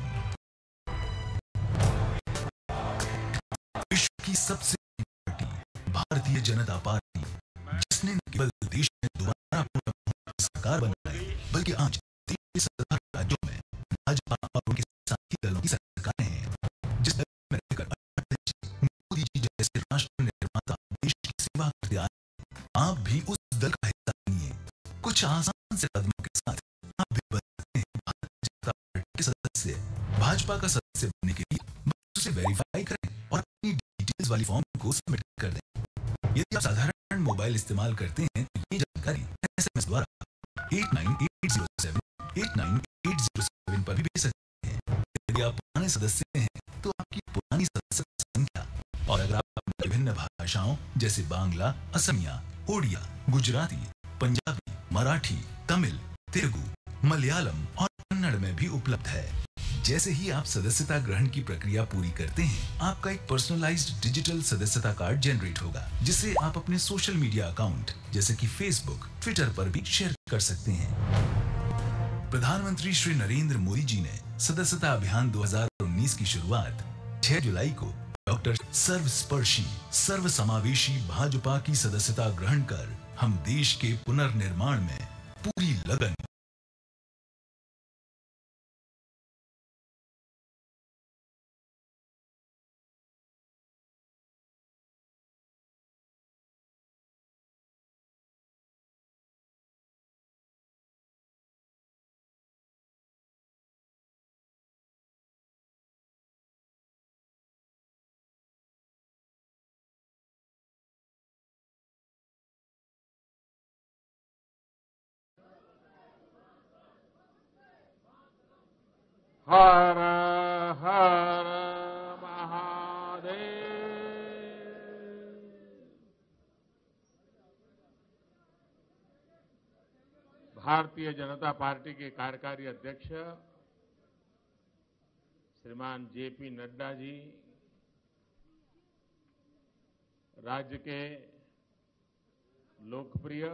विश्व की सबसे बड़ी पार्टी भारतीय जनता पार्टी, जिसने न केवल देश में दोबारा पूर्ण सरकार बनाई, बल्कि आज देश के राज्यों में भाजपा और उनके साथी दलों की सरकारें हैं। जिस दल में रहकर मोदी जी जैसे राष्ट्र निर्माता देश की सेवा करते आए, आप भी उस दल का हिस्सा बनिए। कुछ आसान से कदमों के साथ आप भी बन सकते हैं भारतीय जनता पार्टी के सदस्य। भाजपा का सदस्य बनने के लिए बस उसे वेरीफाई करें और अपनी डिटेल्स वाली फॉर्म को सबमिट कर दें। यदि आप साधारण मोबाइल इस्तेमाल करते हैं तो ये जानकारी एसएमएस द्वारा eight nine eight zero seven eight nine eight zero seven पर भी भेज सकते हैं। यदि आप पुराने सदस्य हैं तो आपकी पुरानी सदस्य संख्या, और अगर आप विभिन्न भाषाओं जैसे बांग्ला, असमिया, ओडिया, गुजराती, पंजाबी, मराठी, तमिल, तेलुगु, मलयालम और कन्नड़ में भी उपलब्ध है। जैसे ही आप सदस्यता ग्रहण की प्रक्रिया पूरी करते हैं, आपका एक पर्सनलाइज्ड डिजिटल सदस्यता कार्ड जनरेट होगा, जिसे आप अपने सोशल मीडिया अकाउंट जैसे कि फेसबुक, ट्विटर पर भी शेयर कर सकते हैं। प्रधानमंत्री श्री नरेंद्र मोदी जी ने सदस्यता अभियान दो हज़ार उन्नीस की शुरुआत छह जुलाई को डॉक्टर सर्वस्पर्शी, सर्वसमावेशी भाजपा की सदस्यता ग्रहण कर हम देश के पुनर्निर्माण में पूरी लगन हर हर महादेव। भारतीय जनता पार्टी के कार्यकारी अध्यक्ष श्रीमान जेपी नड्डा जी, राज्य के लोकप्रिय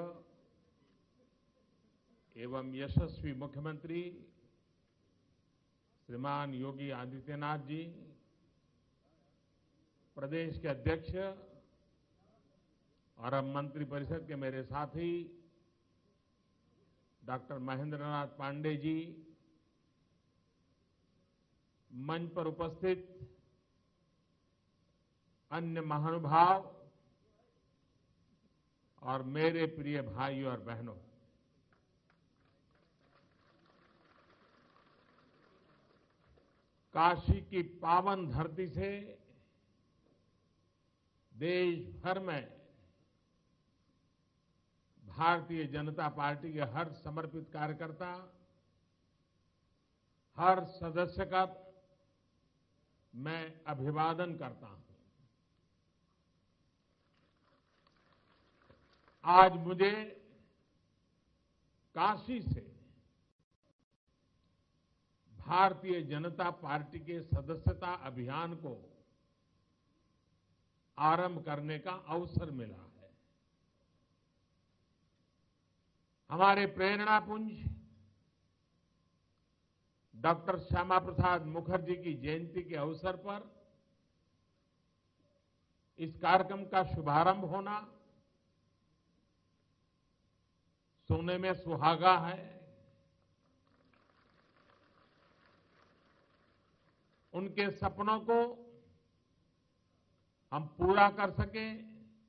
एवं यशस्वी मुख्यमंत्री श्रीमान योगी आदित्यनाथ जी, प्रदेश के अध्यक्ष और अब मंत्रिपरिषद के मेरे साथी डॉक्टर महेंद्र नाथ पांडे जी, मंच पर उपस्थित अन्य महानुभाव और मेरे प्रिय भाइयों और बहनों, काशी की पावन धरती से देश भर में भारतीय जनता पार्टी के हर समर्पित कार्यकर्ता, हर सदस्य का मैं अभिवादन करता हूं। आज मुझे काशी से भारतीय जनता पार्टी के सदस्यता अभियान को आरंभ करने का अवसर मिला है। हमारे प्रेरणा पुंज डॉक्टर श्यामा प्रसाद मुखर्जी की जयंती के अवसर पर इस कार्यक्रम का शुभारंभ होना सुनने में सुहागा है। उनके सपनों को हम पूरा कर सकें,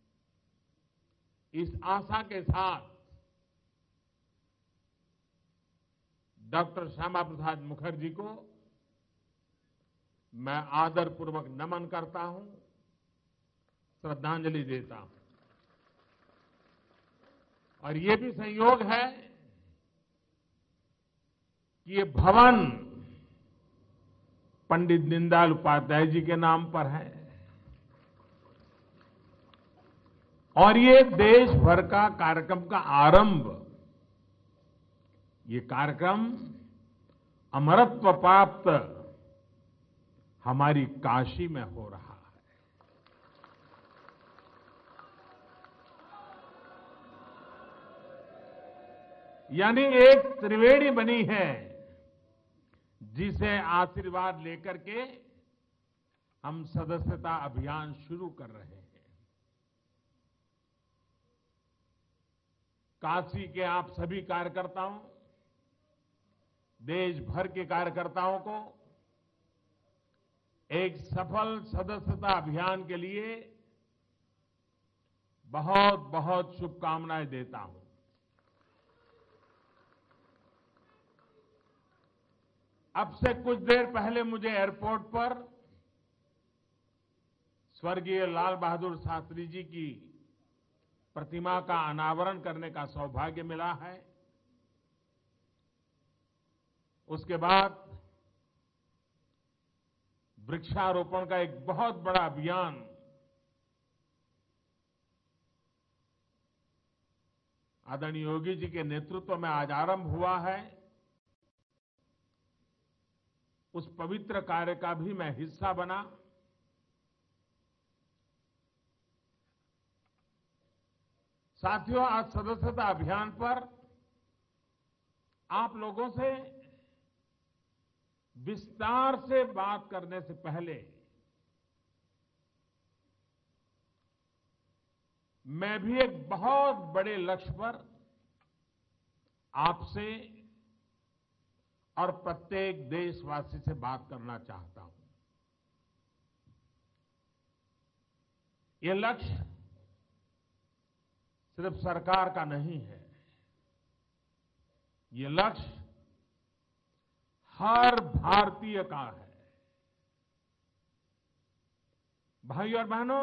इस आशा के साथ डॉक्टर श्यामा प्रसाद मुखर्जी को मैं आदरपूर्वक नमन करता हूं, श्रद्धांजलि देता हूं। और ये भी संयोग है कि ये भवन पंडित दीनदयाल उपाध्याय जी के नाम पर है और ये देश भर का कार्यक्रम का आरंभ, ये कार्यक्रम अमरत्व प्राप्त हमारी काशी में हो रहा है। यानी एक त्रिवेणी बनी है जिसे आशीर्वाद लेकर के हम सदस्यता अभियान शुरू कर रहे हैं। काशी के आप सभी कार्यकर्ताओं, देश भर के कार्यकर्ताओं को एक सफल सदस्यता अभियान के लिए बहुत बहुत शुभकामनाएं देता हूं। अब से कुछ देर पहले मुझे एयरपोर्ट पर स्वर्गीय लाल बहादुर शास्त्री जी की प्रतिमा का अनावरण करने का सौभाग्य मिला है। उसके बाद वृक्षारोपण का एक बहुत बड़ा अभियान आदरणीय योगी जी के नेतृत्व में आज आरंभ हुआ है। उस पवित्र कार्य का भी मैं हिस्सा बना। साथियों, आज सदस्यता अभियान पर आप लोगों से विस्तार से बात करने से पहले मैं भी एक बहुत बड़े लक्ष्य पर आपसे और प्रत्येक देशवासी से बात करना चाहता हूं। यह लक्ष्य सिर्फ सरकार का नहीं है, ये लक्ष्य हर भारतीय का है। भाइयों और बहनों,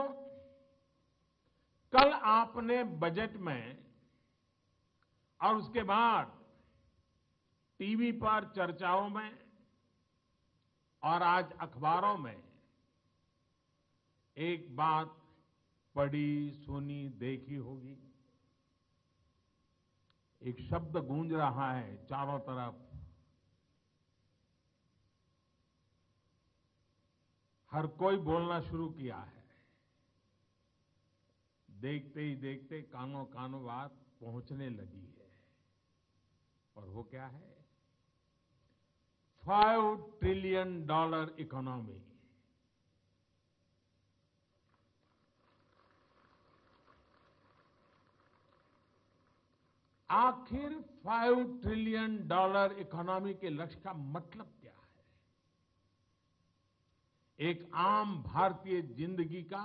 कल आपने बजट में और उसके बाद टीवी पर चर्चाओं में और आज अखबारों में एक बात पढ़ी, सुनी, देखी होगी। एक शब्द गूंज रहा है चारों तरफ, हर कोई बोलना शुरू किया है। देखते ही देखते कानों कानों बात पहुंचने लगी है। और वो क्या है? Five trillion dollar economy. आखिर फाइव ट्रिलियन डॉलर इकोनॉमी के लक्ष्य का मतलब क्या है? एक आम भारतीय जिंदगी का,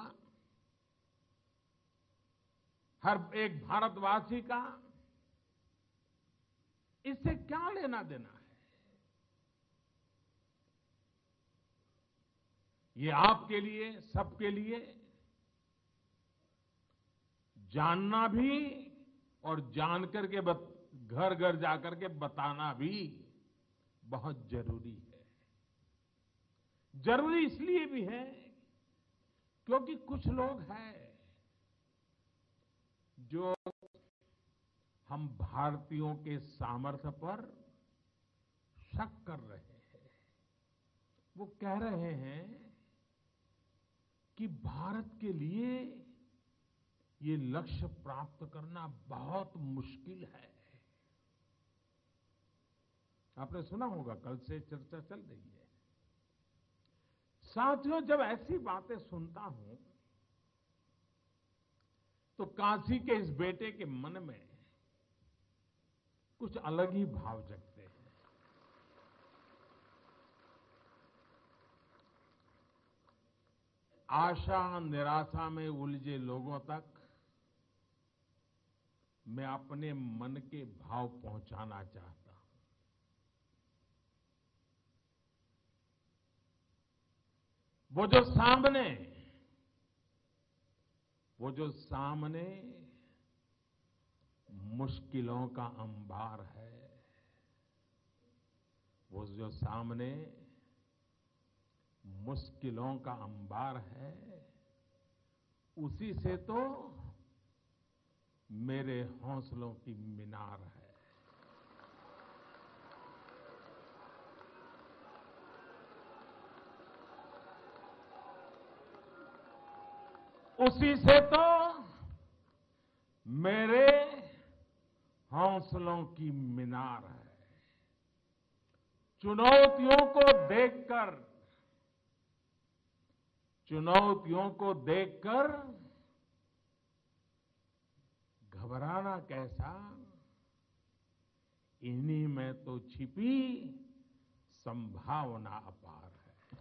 हर एक भारतवासी का इससे क्या लेना देना है? ये आपके लिए, सबके लिए जानना भी और जानकर के घर घर जाकर के बताना भी बहुत जरूरी है। जरूरी इसलिए भी है क्योंकि कुछ लोग हैं जो हम भारतीयों के सामर्थ्य पर शक कर रहे हैं। वो कह रहे हैं कि भारत के लिए ये लक्ष्य प्राप्त करना बहुत मुश्किल है। आपने सुना होगा, कल से चर्चा चल रही है। साथियों, जब ऐसी बातें सुनता हूं तो काशी के इस बेटे के मन में कुछ अलग ही भाव जगते हैं। आशा निराशा में उलझे लोगों तक मैं अपने मन के भाव पहुंचाना चाहता हूं। वो जो सामने वो जो सामने मुश्किलों का अंबार है, वो जो सामने मुश्किलों का अंबार है, उसी से तो मेरे हौसलों की मीनार है। उसी से तो मेरे हौसलों की मीनार है। चुनौतियों को देखकर चुनौतियों को देखकर घबराना कैसा, इन्हीं में तो छिपी संभावना अपार है।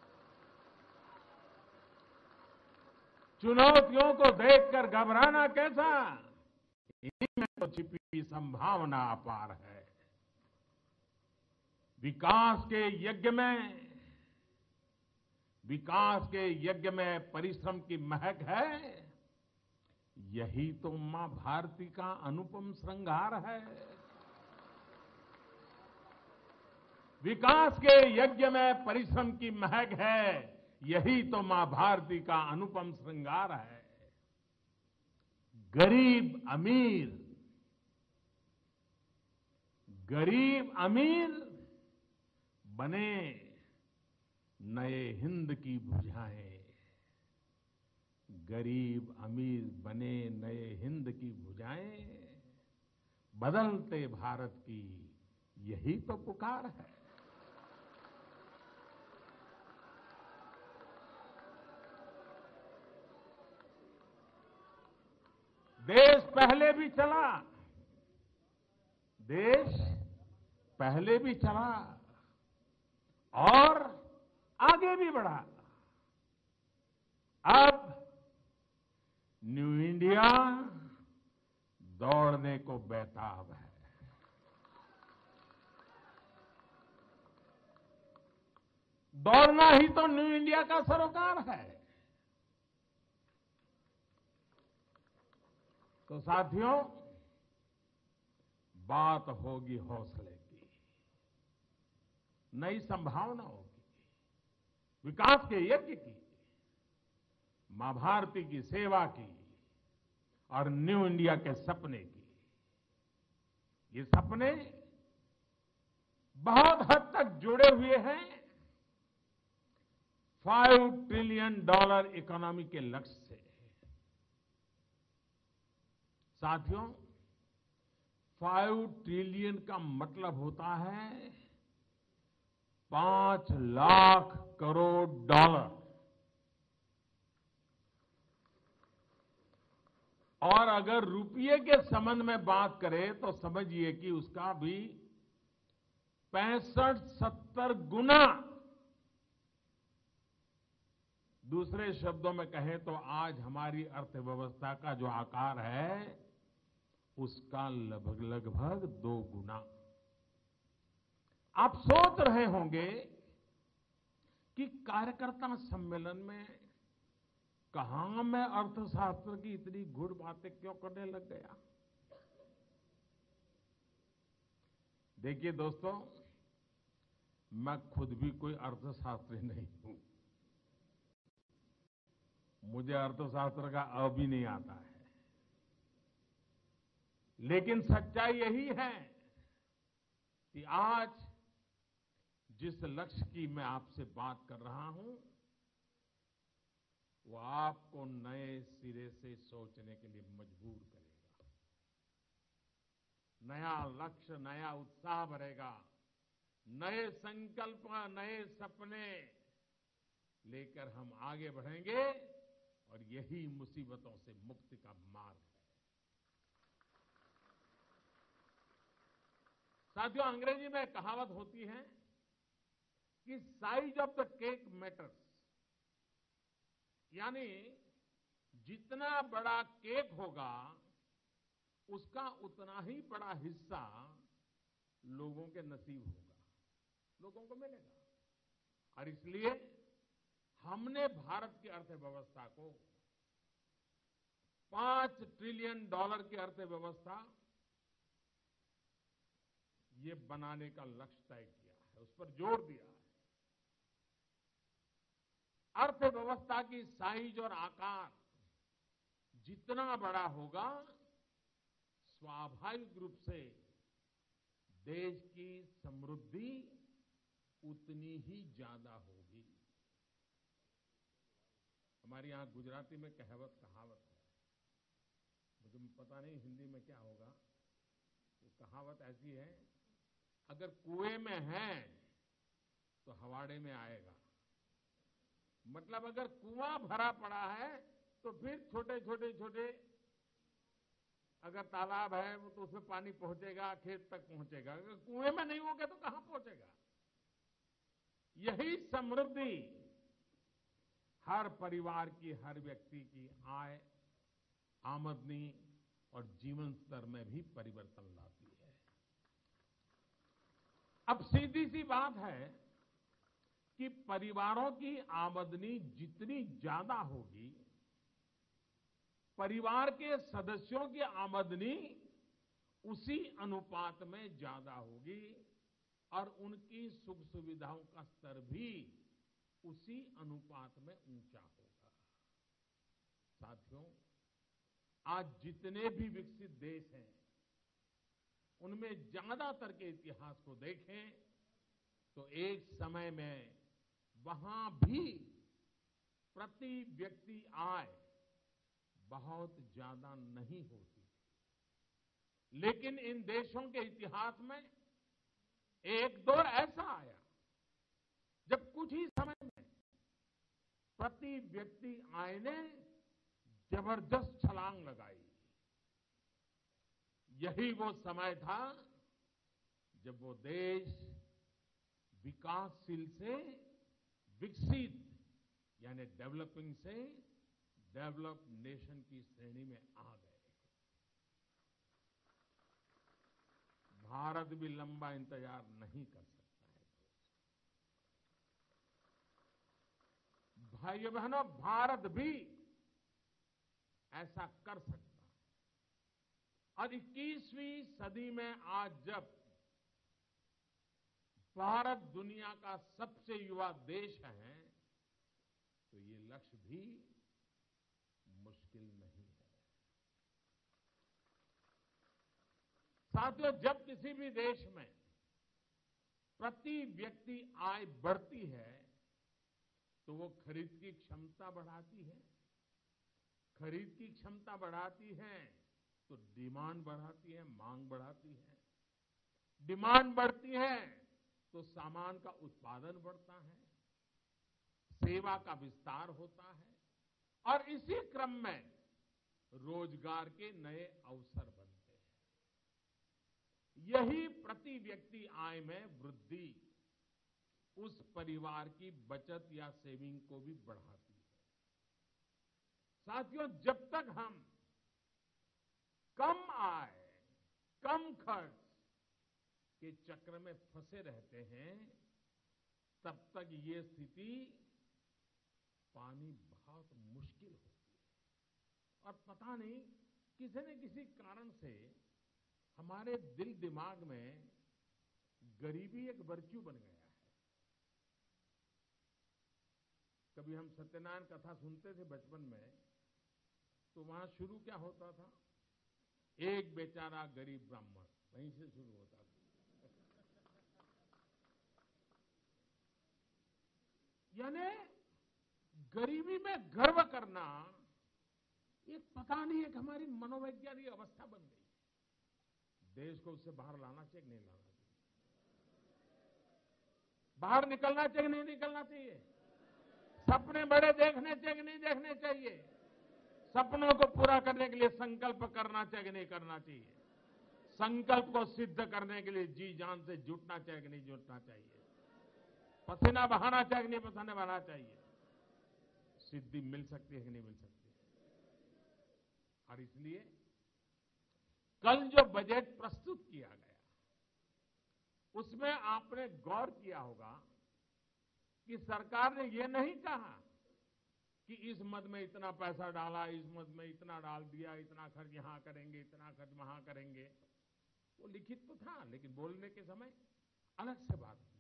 चुनौतियों को देखकर घबराना कैसा, इन्हीं में तो छिपी संभावना अपार है। विकास के यज्ञ में विकास के यज्ञ में परिश्रम की महक है, यही तो मां भारती का अनुपम श्रृंगार है। विकास के यज्ञ में परिश्रम की महक है, यही तो मां भारती का अनुपम श्रृंगार है। गरीब अमीर गरीब अमीर बने नए हिंद की भुजाएं, गरीब अमीर बने नए हिंद की भुजाएं, बदलते भारत की यही तो पुकार है। देश पहले भी चला देश पहले भी चला और आगे भी बढ़ा। अब न्यू इंडिया दौड़ने को बेताब है। दौड़ना ही तो न्यू इंडिया का सरोकार है। तो साथियों, बात होगी हौसले की, नई संभावना होगी, विकास के यज्ञ की, मां भारती की सेवा की और न्यू इंडिया के सपने की। ये सपने बहुत हद तक जुड़े हुए हैं फाइव ट्रिलियन डॉलर इकोनॉमी के लक्ष्य से। साथियों, फाइव ट्रिलियन का मतलब होता है पांच लाख करोड़ डॉलर। और अगर रुपये के संबंध में बात करें तो समझिए कि उसका भी पैंसठ सत्तर गुना। दूसरे शब्दों में कहें तो आज हमारी अर्थव्यवस्था का जो आकार है उसका लगभग लगभग दो गुना। आप सोच रहे होंगे कि कार्यकर्ता सम्मेलन में कहां मैं अर्थशास्त्र की इतनी गूढ़ बातें क्यों करने लग गया। देखिए दोस्तों, मैं खुद भी कोई अर्थशास्त्री नहीं हूं। मुझे अर्थशास्त्र का अ भी नहीं आता है। लेकिन सच्चाई यही है कि आज जिस लक्ष्य की मैं आपसे बात कर रहा हूं वो आपको नए सिरे से सोचने के लिए मजबूर करेगा। नया लक्ष्य, नया उत्साह भरेगा, नए संकल्प, नए सपने लेकर हम आगे बढ़ेंगे और यही मुसीबतों से मुक्ति का मार्ग है। साथियों, अंग्रेजी में कहावत होती है कि size of the cake matters, यानी जितना बड़ा केक होगा उसका उतना ही बड़ा हिस्सा लोगों के नसीब होगा, लोगों को मिलेगा। और इसलिए हमने भारत की अर्थव्यवस्था को पांच ट्रिलियन डॉलर की अर्थव्यवस्था ये बनाने का लक्ष्य तय किया है, उस पर जोर दिया है। अर्थव्यवस्था की साइज और आकार जितना बड़ा होगा, स्वाभाविक रूप से देश की समृद्धि उतनी ही ज्यादा होगी। हमारे यहां गुजराती में कहावत कहावत है, मुझे पता नहीं हिंदी में क्या होगा। वो कहावत ऐसी है, अगर कुएं में है तो हवाड़े में आएगा। मतलब अगर कुआं भरा पड़ा है तो फिर छोटे छोटे छोटे अगर तालाब है वो तो उसमें पानी पहुंचेगा, खेत तक पहुंचेगा। अगर कुएं में नहीं होगा तो कहां पहुंचेगा? यही समृद्धि हर परिवार की, हर व्यक्ति की आय, आमदनी और जीवन स्तर में भी परिवर्तन लाती है। अब सीधी सी बात है कि परिवारों की आमदनी जितनी ज्यादा होगी, परिवार के सदस्यों की आमदनी उसी अनुपात में ज्यादा होगी और उनकी सुख सुविधाओं का स्तर भी उसी अनुपात में ऊंचा होगा। साथियों, आज जितने भी विकसित देश हैं, उनमें ज्यादातर के इतिहास को देखें तो एक समय में वहां भी प्रति व्यक्ति आय बहुत ज्यादा नहीं होती, लेकिन इन देशों के इतिहास में एक दौर ऐसा आया जब कुछ ही समय में प्रति व्यक्ति आय ने जबरदस्त छलांग लगाई। यही वो समय था जब वो देश विकासशील से विकसित यानी डेवलपिंग से डेवलप्ड नेशन की श्रेणी में आ गए। भारत भी लंबा इंतजार नहीं कर सकता है। भाइयों बहनों, भारत भी ऐसा कर सकता है। और इक्कीसवीं सदी में आज जब भारत दुनिया का सबसे युवा देश है, तो ये लक्ष्य भी मुश्किल नहीं है। साथियों, जब किसी भी देश में प्रति व्यक्ति आय बढ़ती है तो वो खरीद की क्षमता बढ़ाती है। खरीद की क्षमता बढ़ाती है तो डिमांड बढ़ाती है, मांग बढ़ाती है। डिमांड बढ़ती है तो सामान का उत्पादन बढ़ता है, सेवा का विस्तार होता है और इसी क्रम में रोजगार के नए अवसर बनते हैं। यही प्रति व्यक्ति आय में वृद्धि उस परिवार की बचत या सेविंग को भी बढ़ाती है। साथियों, जब तक हम कम आय, कम खर्च के चक्र में फंसे रहते हैं, तब तक ये स्थिति पानी बहुत मुश्किल होती है। और पता नहीं किसी न किसी कारण से हमारे दिल दिमाग में गरीबी एक वर्च्यू बन गया है। कभी हम सत्यनारायण कथा सुनते थे बचपन में, तो वहां शुरू क्या होता था? एक बेचारा गरीब ब्राह्मण, वहीं से शुरू होता था। यानी गरीबी में गर्व करना एक पता नहीं, एक हमारी मनोवैज्ञानिक अवस्था बन गई। देश को उससे बाहर लाना चाहिए, नहीं लाना चाहिए? बाहर निकलना चाहिए, नहीं निकलना चाहिए? सपने बड़े देखने चाहिए, नहीं देखने चाहिए? सपनों को पूरा करने के लिए संकल्प करना चाहिए, नहीं करना चाहिए? संकल्प को सिद्ध करने के लिए जी जान से जुटना चाहिए, नहीं जुटना चाहिए? पसीना बहाना चाहिए, नहीं पसीना बहाना चाहिए? सिद्धि मिल सकती है कि नहीं मिल सकती। और इसलिए कल जो बजट प्रस्तुत किया गया उसमें आपने गौर किया होगा कि सरकार ने ये नहीं कहा कि इस मद में इतना पैसा डाला, इस मद में इतना डाल दिया, इतना खर्च यहां करेंगे, इतना खर्च वहां करेंगे। वो लिखित तो था, लेकिन बोलने के समय अलग से बात की।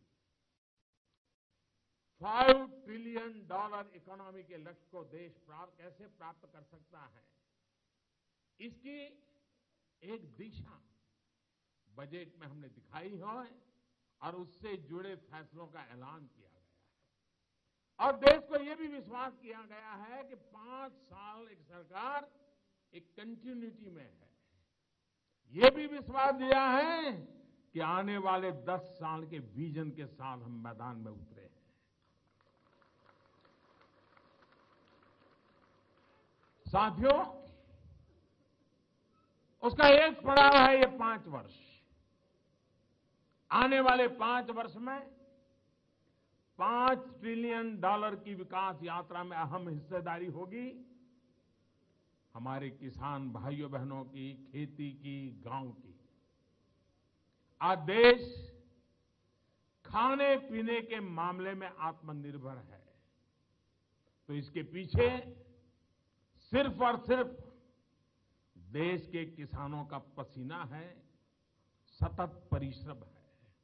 फाइव ट्रिलियन डॉलर इकोनॉमी के लक्ष्य को देश प्राप्त कैसे प्राप्त कर सकता है, इसकी एक दिशा बजट में हमने दिखाई है और उससे जुड़े फैसलों का ऐलान किया गया है। और देश को यह भी विश्वास किया गया है कि पांच साल एक सरकार एक कंटिन्यूटी में है। यह भी विश्वास दिया है कि आने वाले दस साल के विजन के साथ हम मैदान में उतरे हैं। साथियों, उसका एक पड़ाव है ये पांच वर्ष। आने वाले पांच वर्ष में पांच ट्रिलियन डॉलर की विकास यात्रा में अहम हिस्सेदारी होगी हमारे किसान भाइयों बहनों की, खेती की, गांव की। आज देश खाने पीने के मामले में आत्मनिर्भर है, तो इसके पीछे सिर्फ और सिर्फ देश के किसानों का पसीना है, सतत परिश्रम है।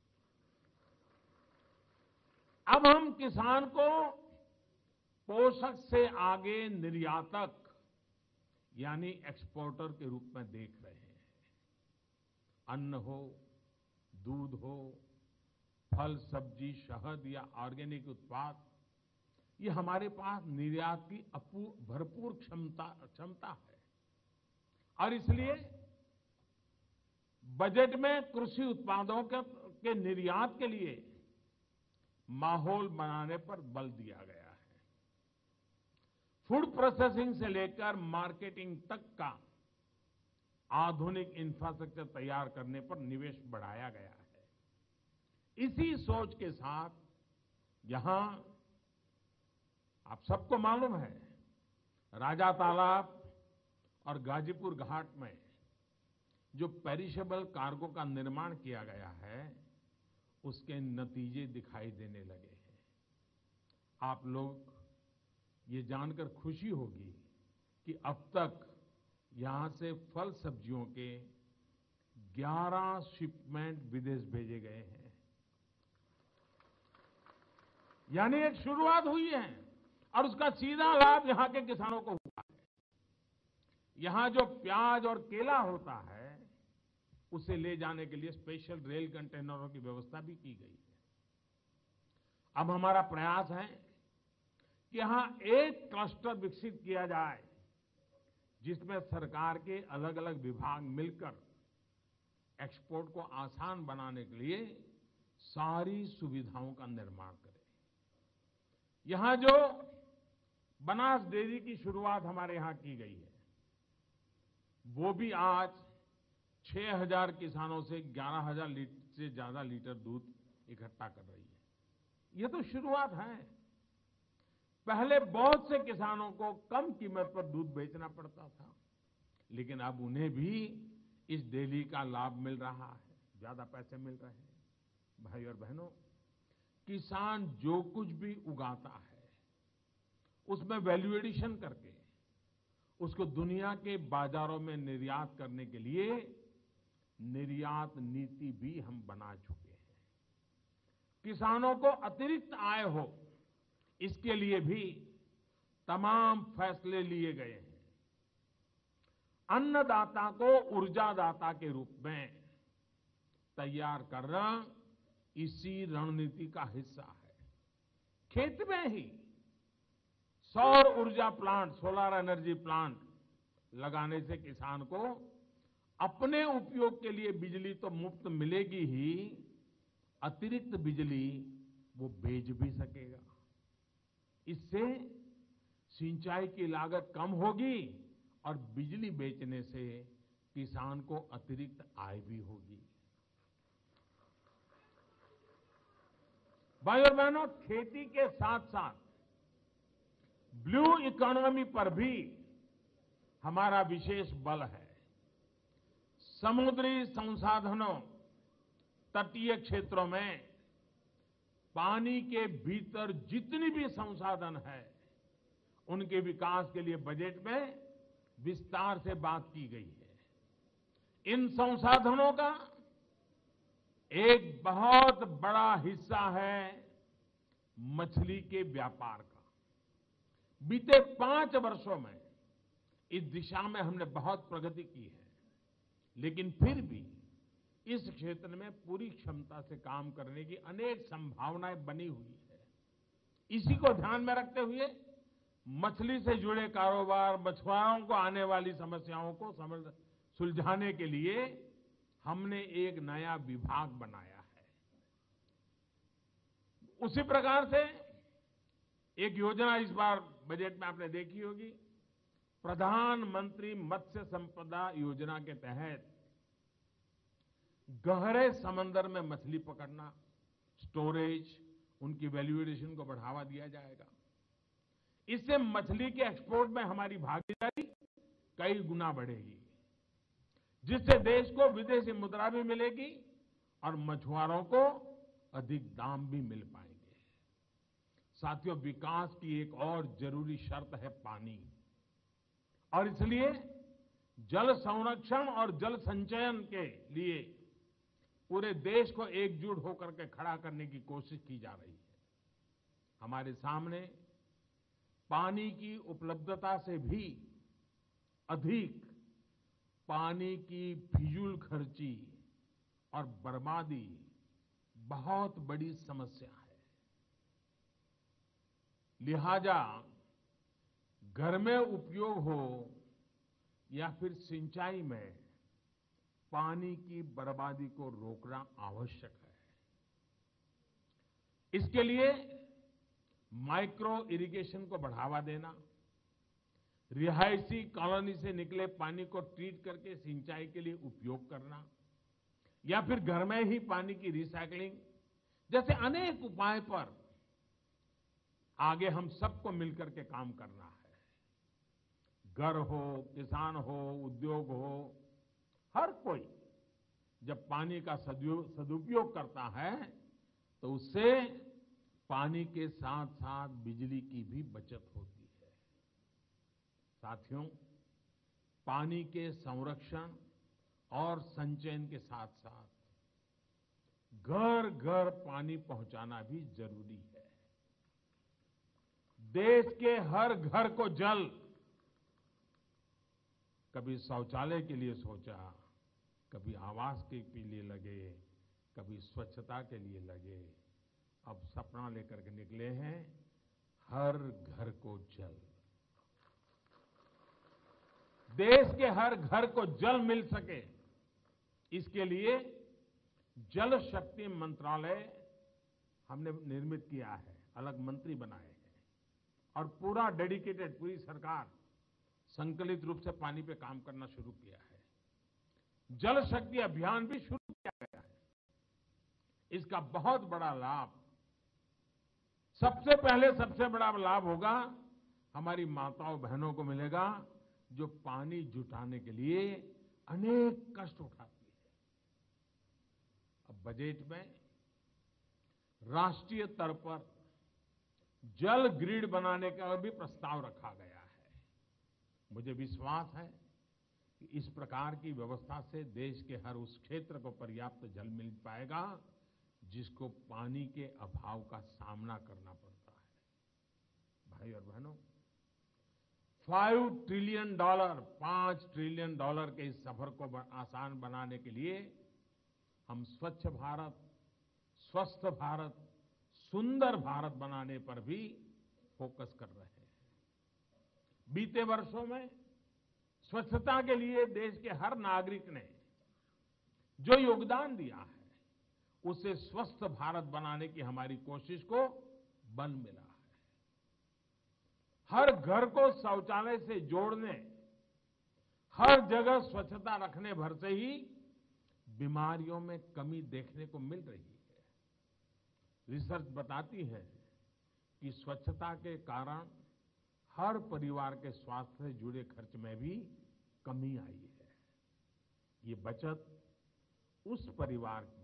अब हम किसान को पोषक से आगे निर्यातक यानी एक्सपोर्टर के रूप में देख रहे हैं। अन्न हो, दूध हो, फल, सब्जी, शहद या ऑर्गेनिक उत्पाद, ये हमारे पास निर्यात की भरपूर क्षमता क्षमता है। और इसलिए बजट में कृषि उत्पादों के, के निर्यात के लिए माहौल बनाने पर बल दिया गया है। फूड प्रोसेसिंग से लेकर मार्केटिंग तक का आधुनिक इंफ्रास्ट्रक्चर तैयार करने पर निवेश बढ़ाया गया है। इसी सोच के साथ यहां आप सबको मालूम है, राजा तालाब और गाजीपुर घाट में जो पेरिशेबल कार्गो का निर्माण किया गया है, उसके नतीजे दिखाई देने लगे हैं। आप लोग ये जानकर खुशी होगी कि अब तक यहां से फल सब्जियों के ग्यारह शिपमेंट विदेश भेजे गए हैं। यानी एक शुरुआत हुई है और उसका सीधा लाभ यहां के किसानों को हुआ है। यहां जो प्याज और केला होता है, उसे ले जाने के लिए स्पेशल रेल कंटेनरों की व्यवस्था भी की गई है। अब हमारा प्रयास है कि यहां एक क्लस्टर विकसित किया जाए जिसमें सरकार के अलग अलग विभाग मिलकर एक्सपोर्ट को आसान बनाने के लिए सारी सुविधाओं का निर्माण करें। यहां जो बनास डेयरी की शुरुआत हमारे यहां की गई है, वो भी आज छह हज़ार किसानों से ग्यारह हज़ार लीटर से ज्यादा लीटर दूध इकट्ठा कर रही है। ये तो शुरुआत है। पहले बहुत से किसानों को कम कीमत पर दूध बेचना पड़ता था, लेकिन अब उन्हें भी इस डेयरी का लाभ मिल रहा है, ज्यादा पैसे मिल रहे हैं। भाई और बहनों, किसान जो कुछ भी उगाता है उसमें वैल्यू एडिशन करके उसको दुनिया के बाजारों में निर्यात करने के लिए निर्यात नीति भी हम बना चुके हैं। किसानों को अतिरिक्त आय हो, इसके लिए भी तमाम फैसले लिए गए हैं। अन्नदाता को ऊर्जादाता के रूप में तैयार करना इसी रणनीति का हिस्सा है। खेत में ही सौर ऊर्जा प्लांट, सोलर एनर्जी प्लांट लगाने से किसान को अपने उपयोग के लिए बिजली तो मुफ्त मिलेगी ही, अतिरिक्त बिजली वो बेच भी सकेगा। इससे सिंचाई की लागत कम होगी और बिजली बेचने से किसान को अतिरिक्त आय भी होगी। भाई और बहनों, खेती के साथ साथ ब्लू इकोनॉमी पर भी हमारा विशेष बल है। समुद्री संसाधनों, तटीय क्षेत्रों में पानी के भीतर जितनी भी संसाधन है, उनके विकास के लिए बजट में विस्तार से बात की गई है। इन संसाधनों का एक बहुत बड़ा हिस्सा है मछली के व्यापार का। बीते पांच वर्षों में इस दिशा में हमने बहुत प्रगति की है, लेकिन फिर भी इस क्षेत्र में पूरी क्षमता से काम करने की अनेक संभावनाएं बनी हुई है। इसी को ध्यान में रखते हुए मछली से जुड़े कारोबार, मछुआरों को आने वाली समस्याओं को समझ सुलझाने के लिए हमने एक नया विभाग बनाया है। उसी प्रकार से एक योजना इस बार बजट में आपने देखी होगी, प्रधानमंत्री मत्स्य संपदा योजना के तहत गहरे समंदर में मछली पकड़ना, स्टोरेज, उनकी वैल्यू एडिशन को बढ़ावा दिया जाएगा। इससे मछली के एक्सपोर्ट में हमारी भागीदारी कई गुना बढ़ेगी, जिससे देश को विदेशी मुद्रा भी मिलेगी और मछुआरों को अधिक दाम भी मिल पाएंगे। साथियों, विकास की एक और जरूरी शर्त है पानी, और इसलिए जल संरक्षण और जल संचयन के लिए पूरे देश को एकजुट होकर के खड़ा करने की कोशिश की जा रही है। हमारे सामने पानी की उपलब्धता से भी अधिक पानी की फिजूल खर्ची और बर्बादी बहुत बड़ी समस्या है। लिहाजा घर में उपयोग हो या फिर सिंचाई में पानी की बर्बादी को रोकना आवश्यक है। इसके लिए माइक्रो इरिगेशन को बढ़ावा देना, रिहायशी कॉलोनी से निकले पानी को ट्रीट करके सिंचाई के लिए उपयोग करना, या फिर घर में ही पानी की रिसाइकलिंग जैसे अनेक उपाय पर आगे हम सबको मिलकर के काम करना है। घर हो, किसान हो, उद्योग हो, हर कोई जब पानी का सदुपयोग करता है तो उससे पानी के साथ साथ बिजली की भी बचत होती है। साथियों, पानी के संरक्षण और संचयन के साथ साथ घर घर पानी पहुंचाना भी जरूरी है। देश के हर घर को जल, कभी शौचालय के लिए सोचा, कभी आवास के लिए लगे, कभी स्वच्छता के लिए लगे, अब सपना लेकर के निकले हैं हर घर को जल। देश के हर घर को जल मिल सके, इसके लिए जल शक्ति मंत्रालय हमने निर्मित किया है, अलग मंत्री बनाए हैं और पूरा डेडिकेटेड, पूरी सरकार संकलित रूप से पानी पे काम करना शुरू किया है। जल शक्ति अभियान भी शुरू किया गया है। इसका बहुत बड़ा लाभ, सबसे पहले सबसे बड़ा लाभ होगा हमारी माताओं बहनों को मिलेगा जो पानी जुटाने के लिए अनेक कष्ट उठाती है। अब बजट में राष्ट्रीय स्तर पर जल ग्रिड बनाने का भी प्रस्ताव रखा गया है। मुझे विश्वास है कि इस प्रकार की व्यवस्था से देश के हर उस क्षेत्र को पर्याप्त जल मिल पाएगा जिसको पानी के अभाव का सामना करना पड़ता है। भाई और बहनों, फाइव ट्रिलियन डॉलर, पांच ट्रिलियन डॉलर के इस सफर को आसान बनाने के लिए हम स्वच्छ भारत, स्वस्थ भारत, सुंदर भारत बनाने पर भी फोकस कर रहे हैं। बीते वर्षों में स्वच्छता के लिए देश के हर नागरिक ने जो योगदान दिया है, उससे स्वस्थ भारत बनाने की हमारी कोशिश को बल मिला है। हर घर को शौचालय से जोड़ने, हर जगह स्वच्छता रखने भर से ही बीमारियों में कमी देखने को मिल रही है। रिसर्च बताती है कि स्वच्छता के कारण हर परिवार के स्वास्थ्य से जुड़े खर्च में भी कमी आई है। ये बचत उस परिवार की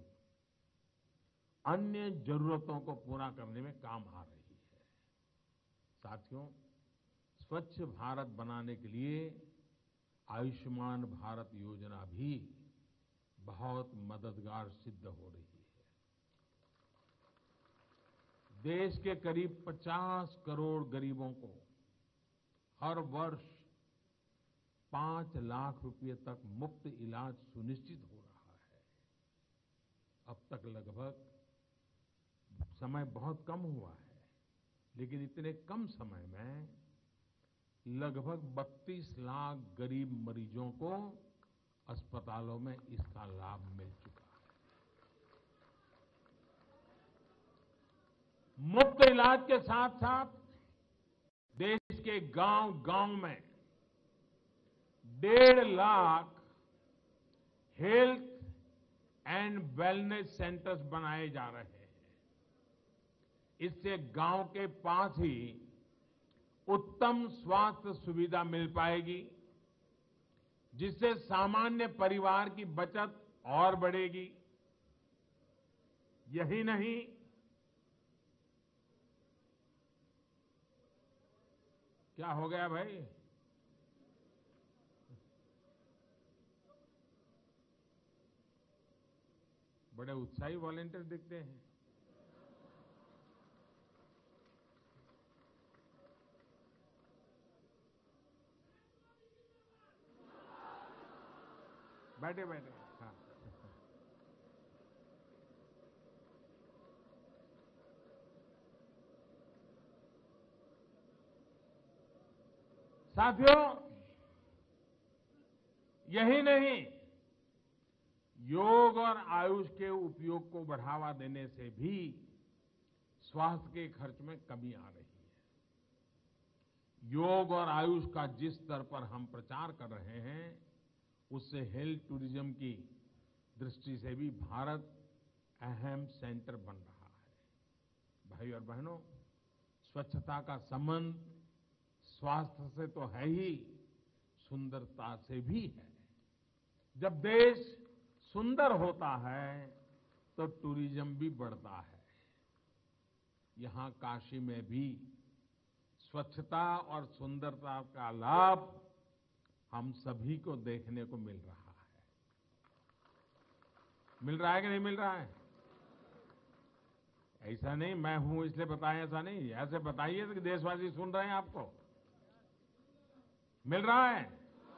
अन्य जरूरतों को पूरा करने में काम आ रही है। साथियों, स्वच्छ भारत बनाने के लिए आयुष्मान भारत योजना भी बहुत मददगार सिद्ध हो रही है। देश के करीब पचास करोड़ गरीबों को हर वर्ष पांच लाख रुपए तक मुफ्त इलाज सुनिश्चित हो रहा है। अब तक लगभग समय बहुत कम हुआ है, लेकिन इतने कम समय में लगभग बत्तीस लाख गरीब मरीजों को अस्पतालों में इसका लाभ मिल चुका है। मुफ्त इलाज के साथ साथ देश के गांव-गांव में डेढ़ lakh health and wellness centres बनाए जा रहे हैं। इससे गांव के पास ही उत्तम स्वास्थ्य सुविधा मिल पाएगी, जिससे सामान्य परिवार की बचत और बढ़ेगी। यही नहीं, क्या हो गया भाई? बड़े उत्साही वॉलेंटियर दिखते हैं। बैठे बैठे हाँ। साथियों, यही नहीं, योग और आयुष के उपयोग को बढ़ावा देने से भी स्वास्थ्य के खर्च में कमी आ रही है। योग और आयुष का जिस स्तर पर हम प्रचार कर रहे हैं, उससे हेल्थ टूरिज्म की दृष्टि से भी भारत अहम सेंटर बन रहा है। भाई और बहनों, स्वच्छता का संबंध स्वास्थ्य से तो है ही, सुंदरता से भी है। जब देश सुंदर होता है तो टूरिज्म भी बढ़ता है। यहां काशी में भी स्वच्छता और सुंदरता का लाभ हम सभी को देखने को मिल रहा है। मिल रहा है कि नहीं मिल रहा है? ऐसा नहीं मैं हूं इसलिए बताएं, ऐसा नहीं, ऐसे बताइए कि देशवासी सुन रहे हैं आपको। मिल रहा है?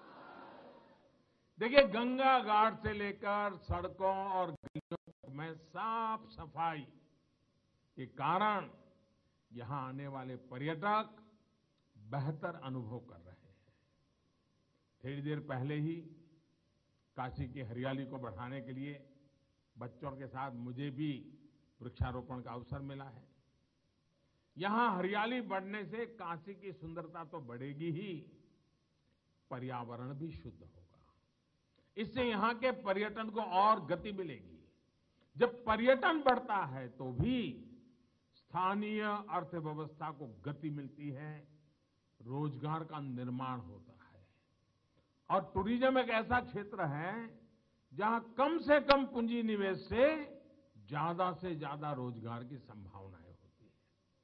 देखिए, गंगा घाट से लेकर सड़कों और गलियों में साफ सफाई के कारण यहां आने वाले पर्यटक बेहतर अनुभव कर रहे हैं। थोड़ी देर पहले ही काशी की हरियाली को बढ़ाने के लिए बच्चों के साथ मुझे भी वृक्षारोपण का अवसर मिला है। यहां हरियाली बढ़ने से काशी की सुंदरता तो बढ़ेगी ही, पर्यावरण भी शुद्ध होगा। इससे यहां के पर्यटन को और गति मिलेगी। जब पर्यटन बढ़ता है तो भी स्थानीय अर्थव्यवस्था को गति मिलती है, रोजगार का निर्माण होता है। और टूरिज्म एक ऐसा क्षेत्र है जहां कम से कम पूंजी निवेश से ज्यादा से ज्यादा रोजगार की संभावनाएं होती है।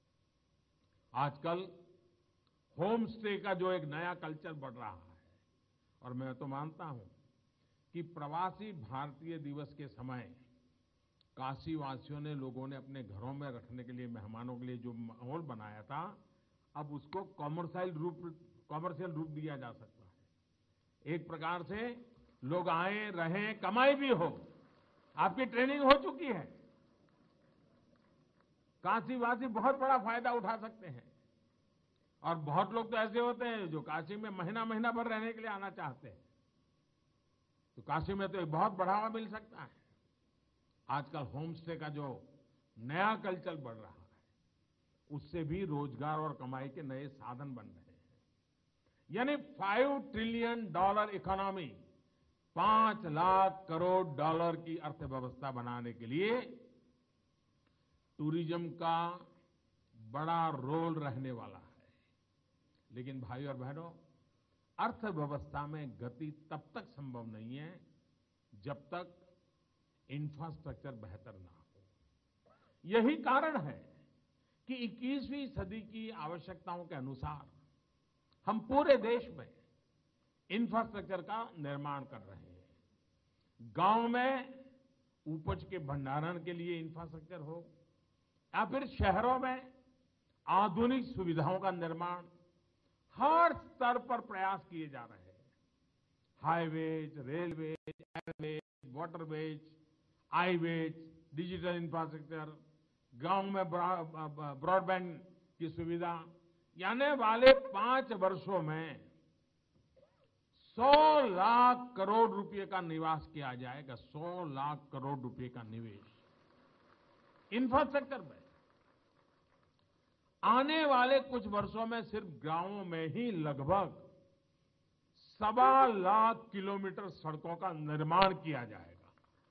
आजकल होम स्टे का जो एक नया कल्चर बढ़ रहा है, और मैं तो मानता हूं कि प्रवासी भारतीय दिवस के समय काशी वासियों ने, लोगों ने अपने घरों में रखने के लिए, मेहमानों के लिए जो माहौल बनाया था, अब उसको कॉमर्शियल रूप कॉमर्शियल रूप दिया जा सकता है। एक प्रकार से लोग आए, रहें, कमाई भी हो। आपकी ट्रेनिंग हो चुकी है, काशी वासी बहुत बड़ा फायदा उठा सकते हैं। और बहुत लोग तो ऐसे होते हैं जो काशी में महीना महीना भर रहने के लिए आना चाहते हैं, तो काशी में तो एक बहुत बढ़ावा मिल सकता है। आजकल होम स्टे का जो नया कल्चर बढ़ रहा है, उससे भी रोजगार और कमाई के नए साधन बन रहे हैं। यानी फाइव ट्रिलियन डॉलर इकोनॉमी, पांच लाख करोड़ डॉलर की अर्थव्यवस्था बनाने के लिए टूरिज्म का बड़ा रोल रहने वाला है। लेकिन भाइयों और बहनों, अर्थव्यवस्था में गति तब तक संभव नहीं है जब तक इंफ्रास्ट्रक्चर बेहतर ना हो। यही कारण है कि इक्कीसवीं सदी की आवश्यकताओं के अनुसार हम पूरे देश में इंफ्रास्ट्रक्चर का निर्माण कर रहे हैं। गांव में उपज के भंडारण के लिए इंफ्रास्ट्रक्चर हो या फिर शहरों में आधुनिक सुविधाओं का निर्माण, हर स्तर पर प्रयास किए जा रहे हैं। Highways, railways, airways, waterways, i ways, digital infrastructure, गांव में ब्रॉडबैंड की सुविधा, आने वाले पांच वर्षों में सौ लाख करोड़ रुपए का निवेश किया जाएगा। सौ लाख करोड़ रुपए का निवेश इंफ्रास्ट्रक्चर में। आने वाले कुछ वर्षों में सिर्फ गांवों में ही लगभग सवा लाख किलोमीटर सड़कों का निर्माण किया जाएगा।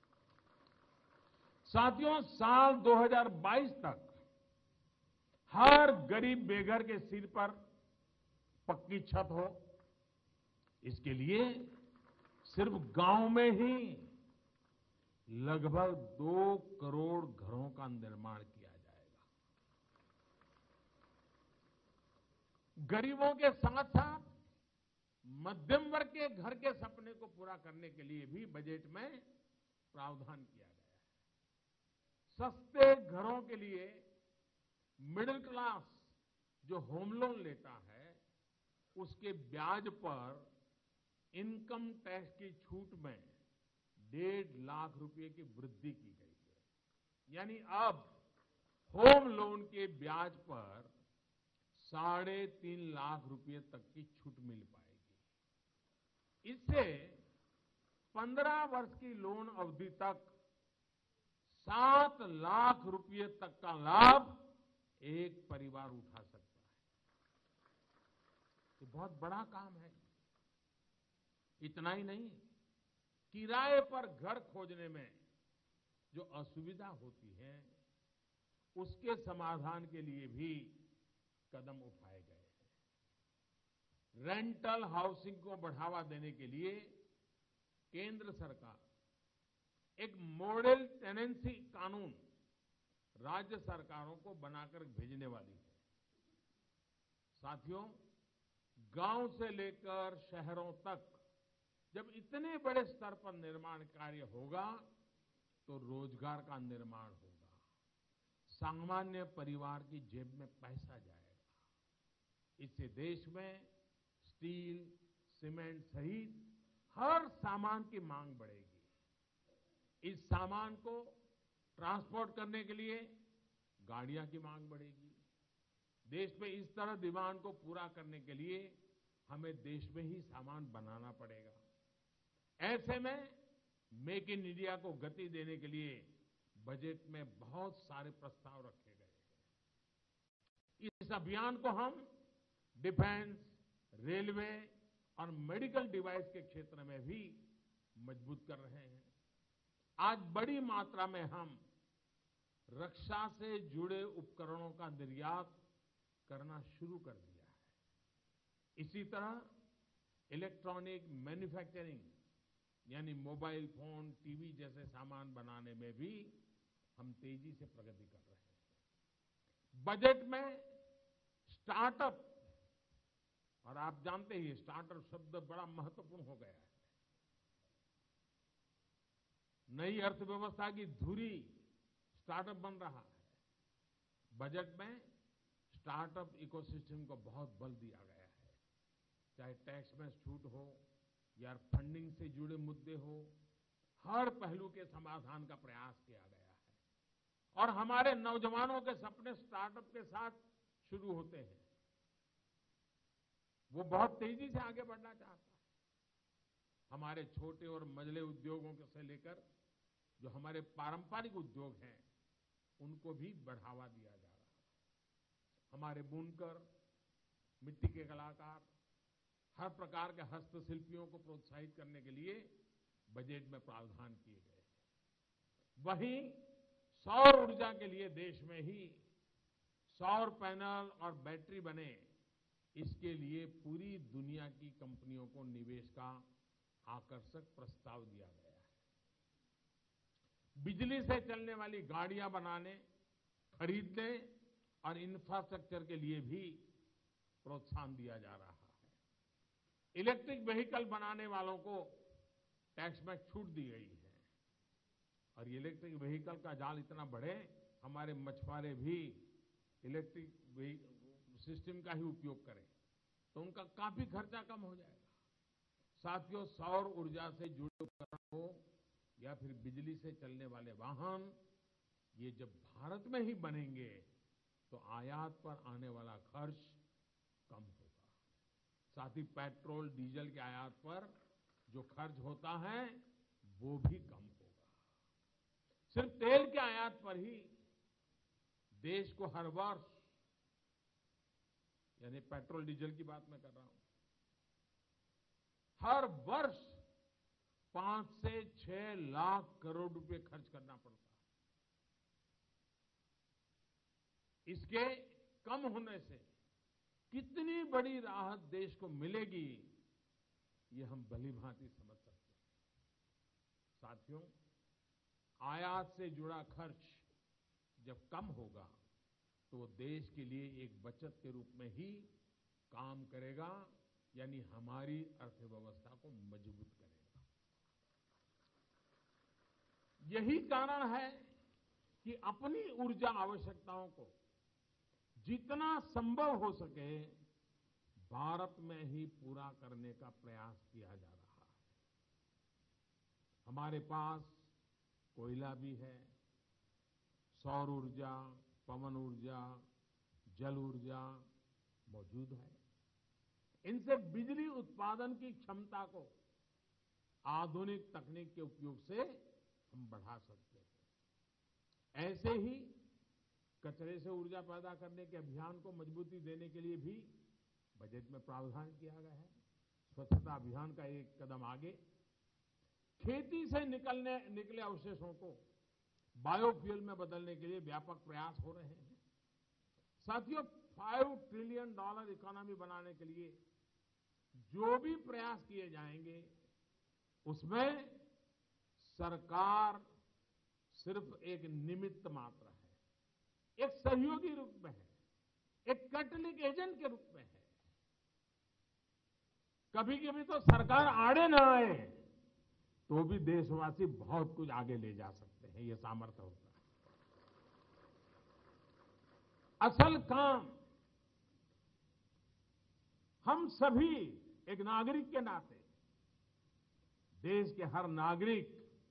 साथियों, साल दो हज़ार बाईस तक हर गरीब बेघर के सिर पर पक्की छत हो, इसके लिए सिर्फ गांव में ही लगभग दो करोड़ घरों का निर्माण किया जाएगा। गरीबों के साथ साथ मध्यम वर्ग के घर के सपने को पूरा करने के लिए भी बजट में प्रावधान किया गया है। सस्ते घरों के लिए मिडिल क्लास जो होम लोन लेता है, उसके ब्याज पर इनकम टैक्स की छूट में डेढ़ लाख रुपए की वृद्धि की गई है। यानी अब होम लोन के ब्याज पर साढ़े तीन लाख रुपए तक की छूट मिल पाएगी। इससे पंद्रह वर्ष की लोन अवधि तक सात लाख रुपए तक का लाभ एक परिवार उठा सकता है। ये बहुत बड़ा काम है। इतना ही नहीं, किराए पर घर खोजने में जो असुविधा होती है, उसके समाधान के लिए भी कदम उठाए गए हैं। रेंटल हाउसिंग को बढ़ावा देने के लिए केंद्र सरकार एक मॉडल टेनेंसी कानून राज्य सरकारों को बनाकर भेजने वाली है। साथियों, गांव से लेकर शहरों तक जब इतने बड़े स्तर पर निर्माण कार्य होगा तो रोजगार का निर्माण होगा, सामान्य परिवार की जेब में पैसा जाएगा। इससे देश में स्टील, सीमेंट सहित हर सामान की मांग बढ़ेगी। इस सामान को ट्रांसपोर्ट करने के लिए गाड़ियां की मांग बढ़ेगी। देश में इस तरह डिमांड को पूरा करने के लिए हमें देश में ही सामान बनाना पड़ेगा। ऐसे में मेक इन इंडिया को गति देने के लिए बजट में बहुत सारे प्रस्ताव रखे गए हैं। इस अभियान को हम डिफेंस, रेलवे और मेडिकल डिवाइस के क्षेत्र में भी मजबूत कर रहे हैं। आज बड़ी मात्रा में हम रक्षा से जुड़े उपकरणों का निर्यात करना शुरू कर दिया है। इसी तरह इलेक्ट्रॉनिक मैन्युफैक्चरिंग यानी मोबाइल फोन, टीवी जैसे सामान बनाने में भी हम तेजी से प्रगति कर रहे हैं। बजट में स्टार्टअप, और आप जानते ही स्टार्टअप शब्द बड़ा महत्वपूर्ण हो गया है। नई अर्थव्यवस्था की धुरी स्टार्टअप बन रहा है। बजट में स्टार्टअप इकोसिस्टम को बहुत बल दिया गया है। चाहे टैक्स में छूट हो या फंडिंग से जुड़े मुद्दे हो, हर पहलू के समाधान का प्रयास किया गया है। और हमारे नौजवानों के सपने स्टार्टअप के साथ शुरू होते हैं। वो बहुत तेजी से आगे बढ़ना चाहता है। हमारे छोटे और मझले उद्योगों से लेकर जो हमारे पारंपरिक उद्योग हैं, उनको भी बढ़ावा दिया जा रहा है। हमारे बुनकर, मिट्टी के कलाकार, हर प्रकार के हस्तशिल्पियों को प्रोत्साहित करने के लिए बजट में प्रावधान किए गए हैं। वहीं सौर ऊर्जा के लिए देश में ही सौर पैनल और बैटरी बने इसके लिए पूरी दुनिया की कंपनियों को निवेश का आकर्षक प्रस्ताव दिया गया है। बिजली से चलने वाली गाड़ियां बनाने, खरीदने और इंफ्रास्ट्रक्चर के लिए भी प्रोत्साहन दिया जा रहा है। इलेक्ट्रिक व्हीकल बनाने वालों को टैक्स में छूट दी गई है और इलेक्ट्रिक व्हीकल का जाल इतना बढ़े, हमारे मछुआरे भी इलेक्ट्रिक सिस्टम का ही उपयोग करें तो उनका काफी खर्चा कम हो जाएगा। साथियों, सौर ऊर्जा से जुड़े उपकरण हो या फिर बिजली से चलने वाले वाहन, ये जब भारत में ही बनेंगे तो आयात पर आने वाला खर्च कम होगा। साथ ही पेट्रोल डीजल के आयात पर जो खर्च होता है वो भी कम होगा। सिर्फ तेल के आयात पर ही देश को हर वर्ष, यानी पेट्रोल डीजल की बात मैं कर रहा हूं, हर वर्ष पांच से छह लाख करोड़ रुपए खर्च करना पड़ता है। इसके कम होने से कितनी बड़ी राहत देश को मिलेगी, ये हम भली भांति समझ सकते हैं। साथियों, आयात से जुड़ा खर्च जब कम होगा तो वो देश के लिए एक बचत के रूप में ही काम करेगा, यानी हमारी अर्थव्यवस्था को मजबूत करेगा। यही कारण है कि अपनी ऊर्जा आवश्यकताओं को जितना संभव हो सके भारत में ही पूरा करने का प्रयास किया जा रहा है। हमारे पास कोयला भी है, सौर ऊर्जा, पवन ऊर्जा, जल ऊर्जा मौजूद है। इनसे बिजली उत्पादन की क्षमता को आधुनिक तकनीक के उपयोग से हम बढ़ा सकते हैं। ऐसे ही कचरे से ऊर्जा पैदा करने के अभियान को मजबूती देने के लिए भी बजट में प्रावधान किया गया है। स्वच्छता अभियान का एक कदम आगे, खेती से निकलने निकले अवशेषों को बायोफ्यूल में बदलने के लिए व्यापक प्रयास हो रहे हैं। साथियों, फाइव ट्रिलियन डॉलर इकोनॉमी बनाने के लिए जो भी प्रयास किए जाएंगे उसमें सरकार सिर्फ एक निमित्त मात्र है, एक सहयोगी रूप में है, एक कैटलिक एजेंट के रूप में है। कभी कभी तो सरकार आड़े ना आए तो भी देशवासी बहुत कुछ आगे ले जा सकते हैं, ये सामर्थ्य होता है। असल काम हम सभी एक नागरिक के नाते, देश के हर नागरिक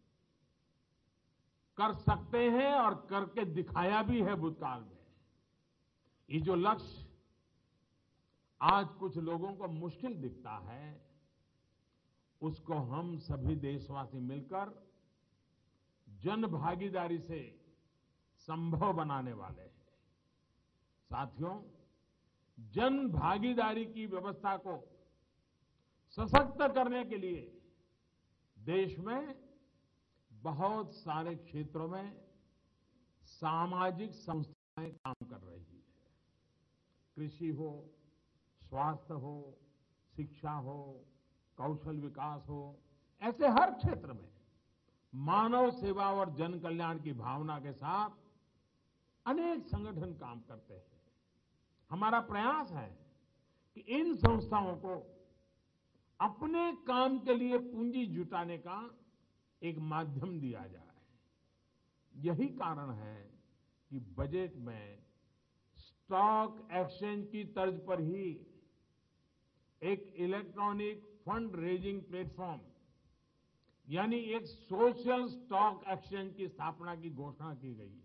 कर सकते हैं और करके दिखाया भी है भूतकाल में। ये जो लक्ष्य आज कुछ लोगों को मुश्किल दिखता है, उसको हम सभी देशवासी मिलकर जन भागीदारी से संभव बनाने वाले हैं। साथियों, जन भागीदारी की व्यवस्था को सशक्त करने के लिए देश में बहुत सारे क्षेत्रों में सामाजिक संस्थाएं काम कर रही है। कृषि हो, स्वास्थ्य हो, शिक्षा हो, कौशल विकास हो, ऐसे हर क्षेत्र में मानव सेवा और जन कल्याण की भावना के साथ अनेक संगठन काम करते हैं। हमारा प्रयास है कि इन संस्थाओं को अपने काम के लिए पूंजी जुटाने का एक माध्यम दिया जाए। यही कारण है कि बजट में स्टॉक एक्सचेंज की तर्ज पर ही एक इलेक्ट्रॉनिक फंड रेजिंग प्लेटफॉर्म, यानी एक सोशल स्टॉक एक्सचेंज की स्थापना की घोषणा की गई है।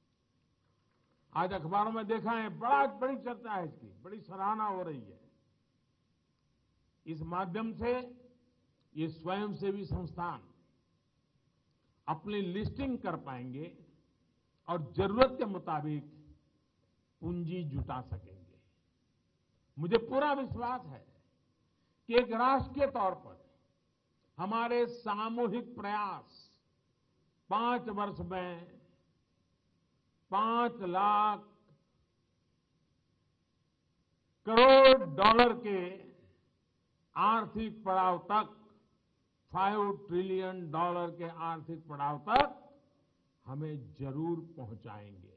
आज अखबारों में देखा है, बड़ा बड़ी चर्चा है इसकी, बड़ी सराहना हो रही है। इस माध्यम से ये स्वयंसेवी संस्थान अपनी लिस्टिंग कर पाएंगे और जरूरत के मुताबिक पूंजी जुटा सकेंगे। मुझे पूरा विश्वास है कि एक राष्ट्र के तौर पर हमारे सामूहिक प्रयास पांच वर्ष में पांच लाख करोड़ डॉलर के आर्थिक पड़ाव तक, फाइव ट्रिलियन डॉलर के आर्थिक पड़ाव तक हमें जरूर पहुंचाएंगे।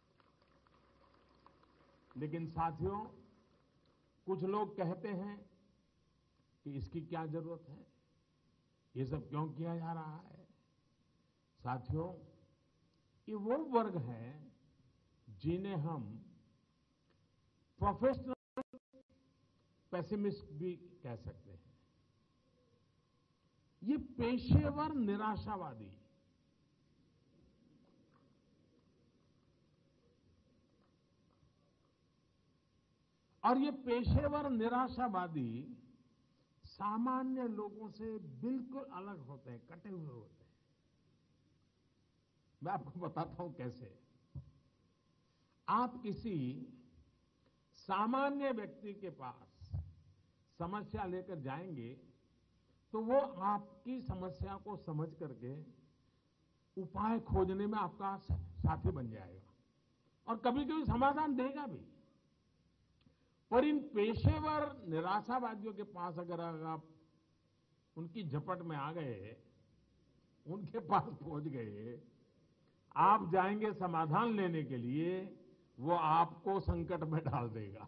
लेकिन साथियों, कुछ लोग कहते हैं कि इसकी क्या जरूरत है, ये सब क्यों किया जा रहा है। साथियों, ये वो वर्ग है जिन्हें हम प्रोफेशनल पेसिमिस्ट भी कह सकते हैं। ये पेशेवर निराशावादी, और ये पेशेवर निराशावादी सामान्य लोगों से बिल्कुल अलग होते हैं, कटे हुए होते हैं। मैं आपको बताता हूं कैसे। आप किसी सामान्य व्यक्ति के पास समस्या लेकर जाएंगे तो वो आपकी समस्या को समझ करके उपाय खोजने में आपका साथी बन जाएगा और कभी कभी समाधान देगा भी। पर इन पेशेवर निराशावादियों के पास अगर आप उनकी झपट में आ गए, उनके पास पहुंच गए, आप जाएंगे समाधान लेने के लिए, वो आपको संकट में डाल देगा।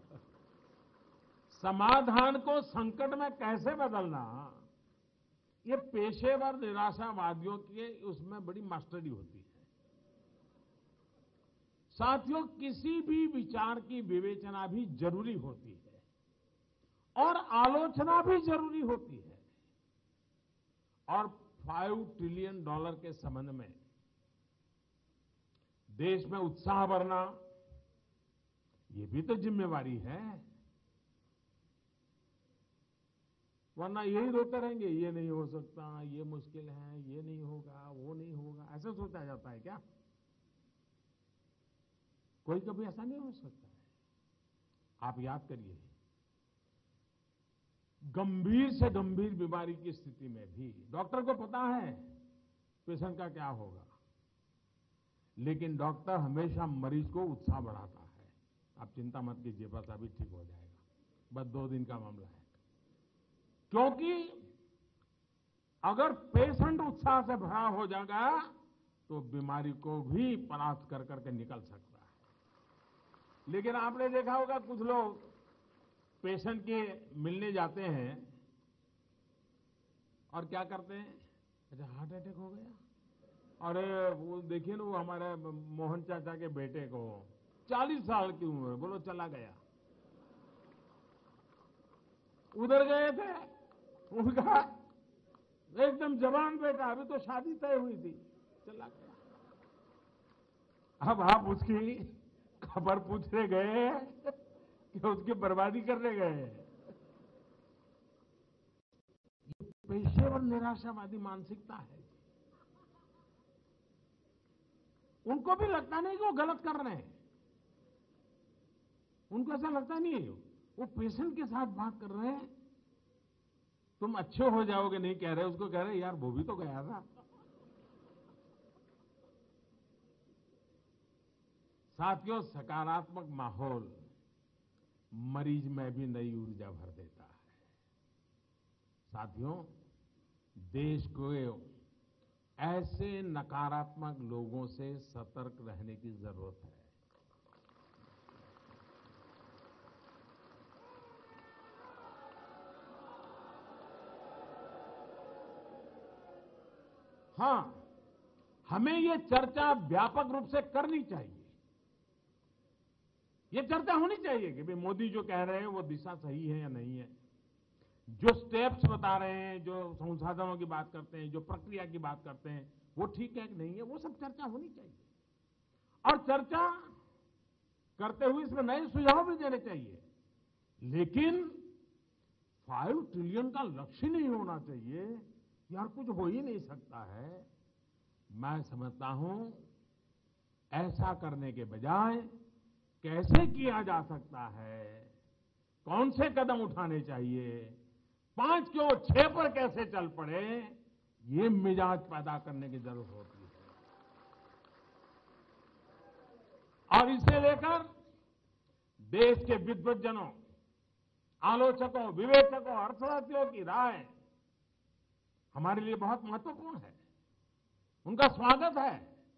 समाधान को संकट में कैसे बदलना, ये पेशेवर निराशावादियों के उसमें बड़ी मास्टरी होती है। साथियों, किसी भी विचार की विवेचना भी जरूरी होती है और आलोचना भी जरूरी होती है। और फाइव ट्रिलियन डॉलर के संबंध में देश में उत्साह भरना, ये भी तो जिम्मेवारी है। वरना यही रोते रहेंगे, ये नहीं हो सकता, ये मुश्किल है, ये नहीं होगा, वो नहीं होगा, ऐसा सोचा जाता है क्या? कोई कभी ऐसा नहीं हो सकता है। आप याद करिए, गंभीर से गंभीर बीमारी की स्थिति में भी डॉक्टर को पता है पेशेंट का क्या होगा, लेकिन डॉक्टर हमेशा मरीज को उत्साह बढ़ाता है। आप चिंता मत कीजिए, बस अभी ठीक हो जाएगा, बस दो दिन का मामला है। क्योंकि अगर पेशेंट उत्साह से भरा हो जाएगा तो बीमारी को भी परास्त कर करके निकल सकता है। लेकिन आपने देखा होगा, कुछ लोग पेशेंट के मिलने जाते हैं और क्या करते हैं, अच्छा हार्ट अटैक हो गया, अरे वो देखिए ना, वो हमारे मोहन चाचा के बेटे को चालीस साल की उम्र, बोलो चला गया। उधर गए थे, उनका एकदम जवान बेटा, अभी तो शादी तय हुई थी, चला गया। अब आप उसकी खबर पूछने गए कि उसकी बर्बादी करने गए। पेशेवर निराशावादी मानसिकता है। उनको भी लगता नहीं कि वो गलत कर रहे हैं, उनको ऐसा लगता नहीं है। वो पेशेंट के साथ बात कर रहे हैं, तुम अच्छे हो जाओगे नहीं कह रहे, उसको कह रहे यार वो भी तो गया था। साथियों, सकारात्मक माहौल मरीज में भी नई ऊर्जा भर देता है। साथियों, देश को ऐसे नकारात्मक लोगों से सतर्क रहने की जरूरत है। हाँ, हमें ये चर्चा व्यापक रूप से करनी चाहिए। ये चर्चा होनी चाहिए कि भाई मोदी जो कह रहे हैं वो दिशा सही है या नहीं है, जो स्टेप्स बता रहे हैं, जो संसाधनों की बात करते हैं, जो प्रक्रिया की बात करते हैं, वो ठीक है कि नहीं है, वो सब चर्चा होनी चाहिए। और चर्चा करते हुए इसमें नए सुझाव भी देने चाहिए। लेकिन फाइव ट्रिलियन का लक्ष्य नहीं होना चाहिए, यार कुछ हो ही नहीं सकता है। मैं समझता हूं ऐसा करने के बजाय कैसे किया जा सकता है, कौन से कदम उठाने चाहिए, पांच क्यों छह पर कैसे चल पड़े, ये मिजाज पैदा करने की जरूरत होती है। और इसे लेकर देश के विद्वज्जनों, आलोचकों, विवेचकों, अर्थशास्त्रियों की राय हमारे लिए बहुत महत्वपूर्ण है। उनका स्वागत है।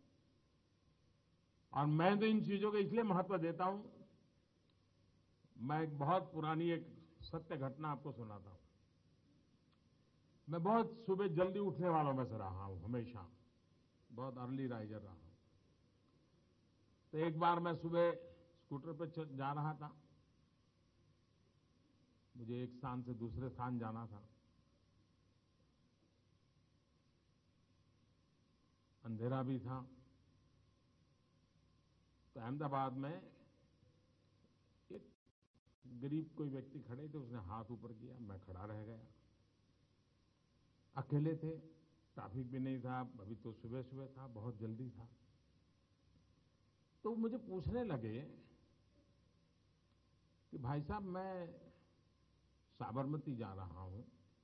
और मैं तो इन चीजों को इसलिए महत्व देता हूं। मैं एक बहुत पुरानी एक सत्य घटना आपको सुनाता हूं। मैं बहुत सुबह जल्दी उठने वालों में से रहा हूं, हमेशा बहुत अर्ली राइजर रहा हूं। तो एक बार मैं सुबह स्कूटर पर जा रहा था। मुझे एक स्थान से दूसरे स्थान जाना था। अंधेरा भी था। तो अहमदाबाद में एक गरीब कोई व्यक्ति खड़े थे, उसने हाथ ऊपर किया, मैं खड़ा रह गया। अकेले थे, ट्रैफिक भी नहीं था, अभी तो सुबह सुबह था, बहुत जल्दी था। तो मुझे पूछने लगे कि भाई साहब, मैं साबरमती जा रहा हूं,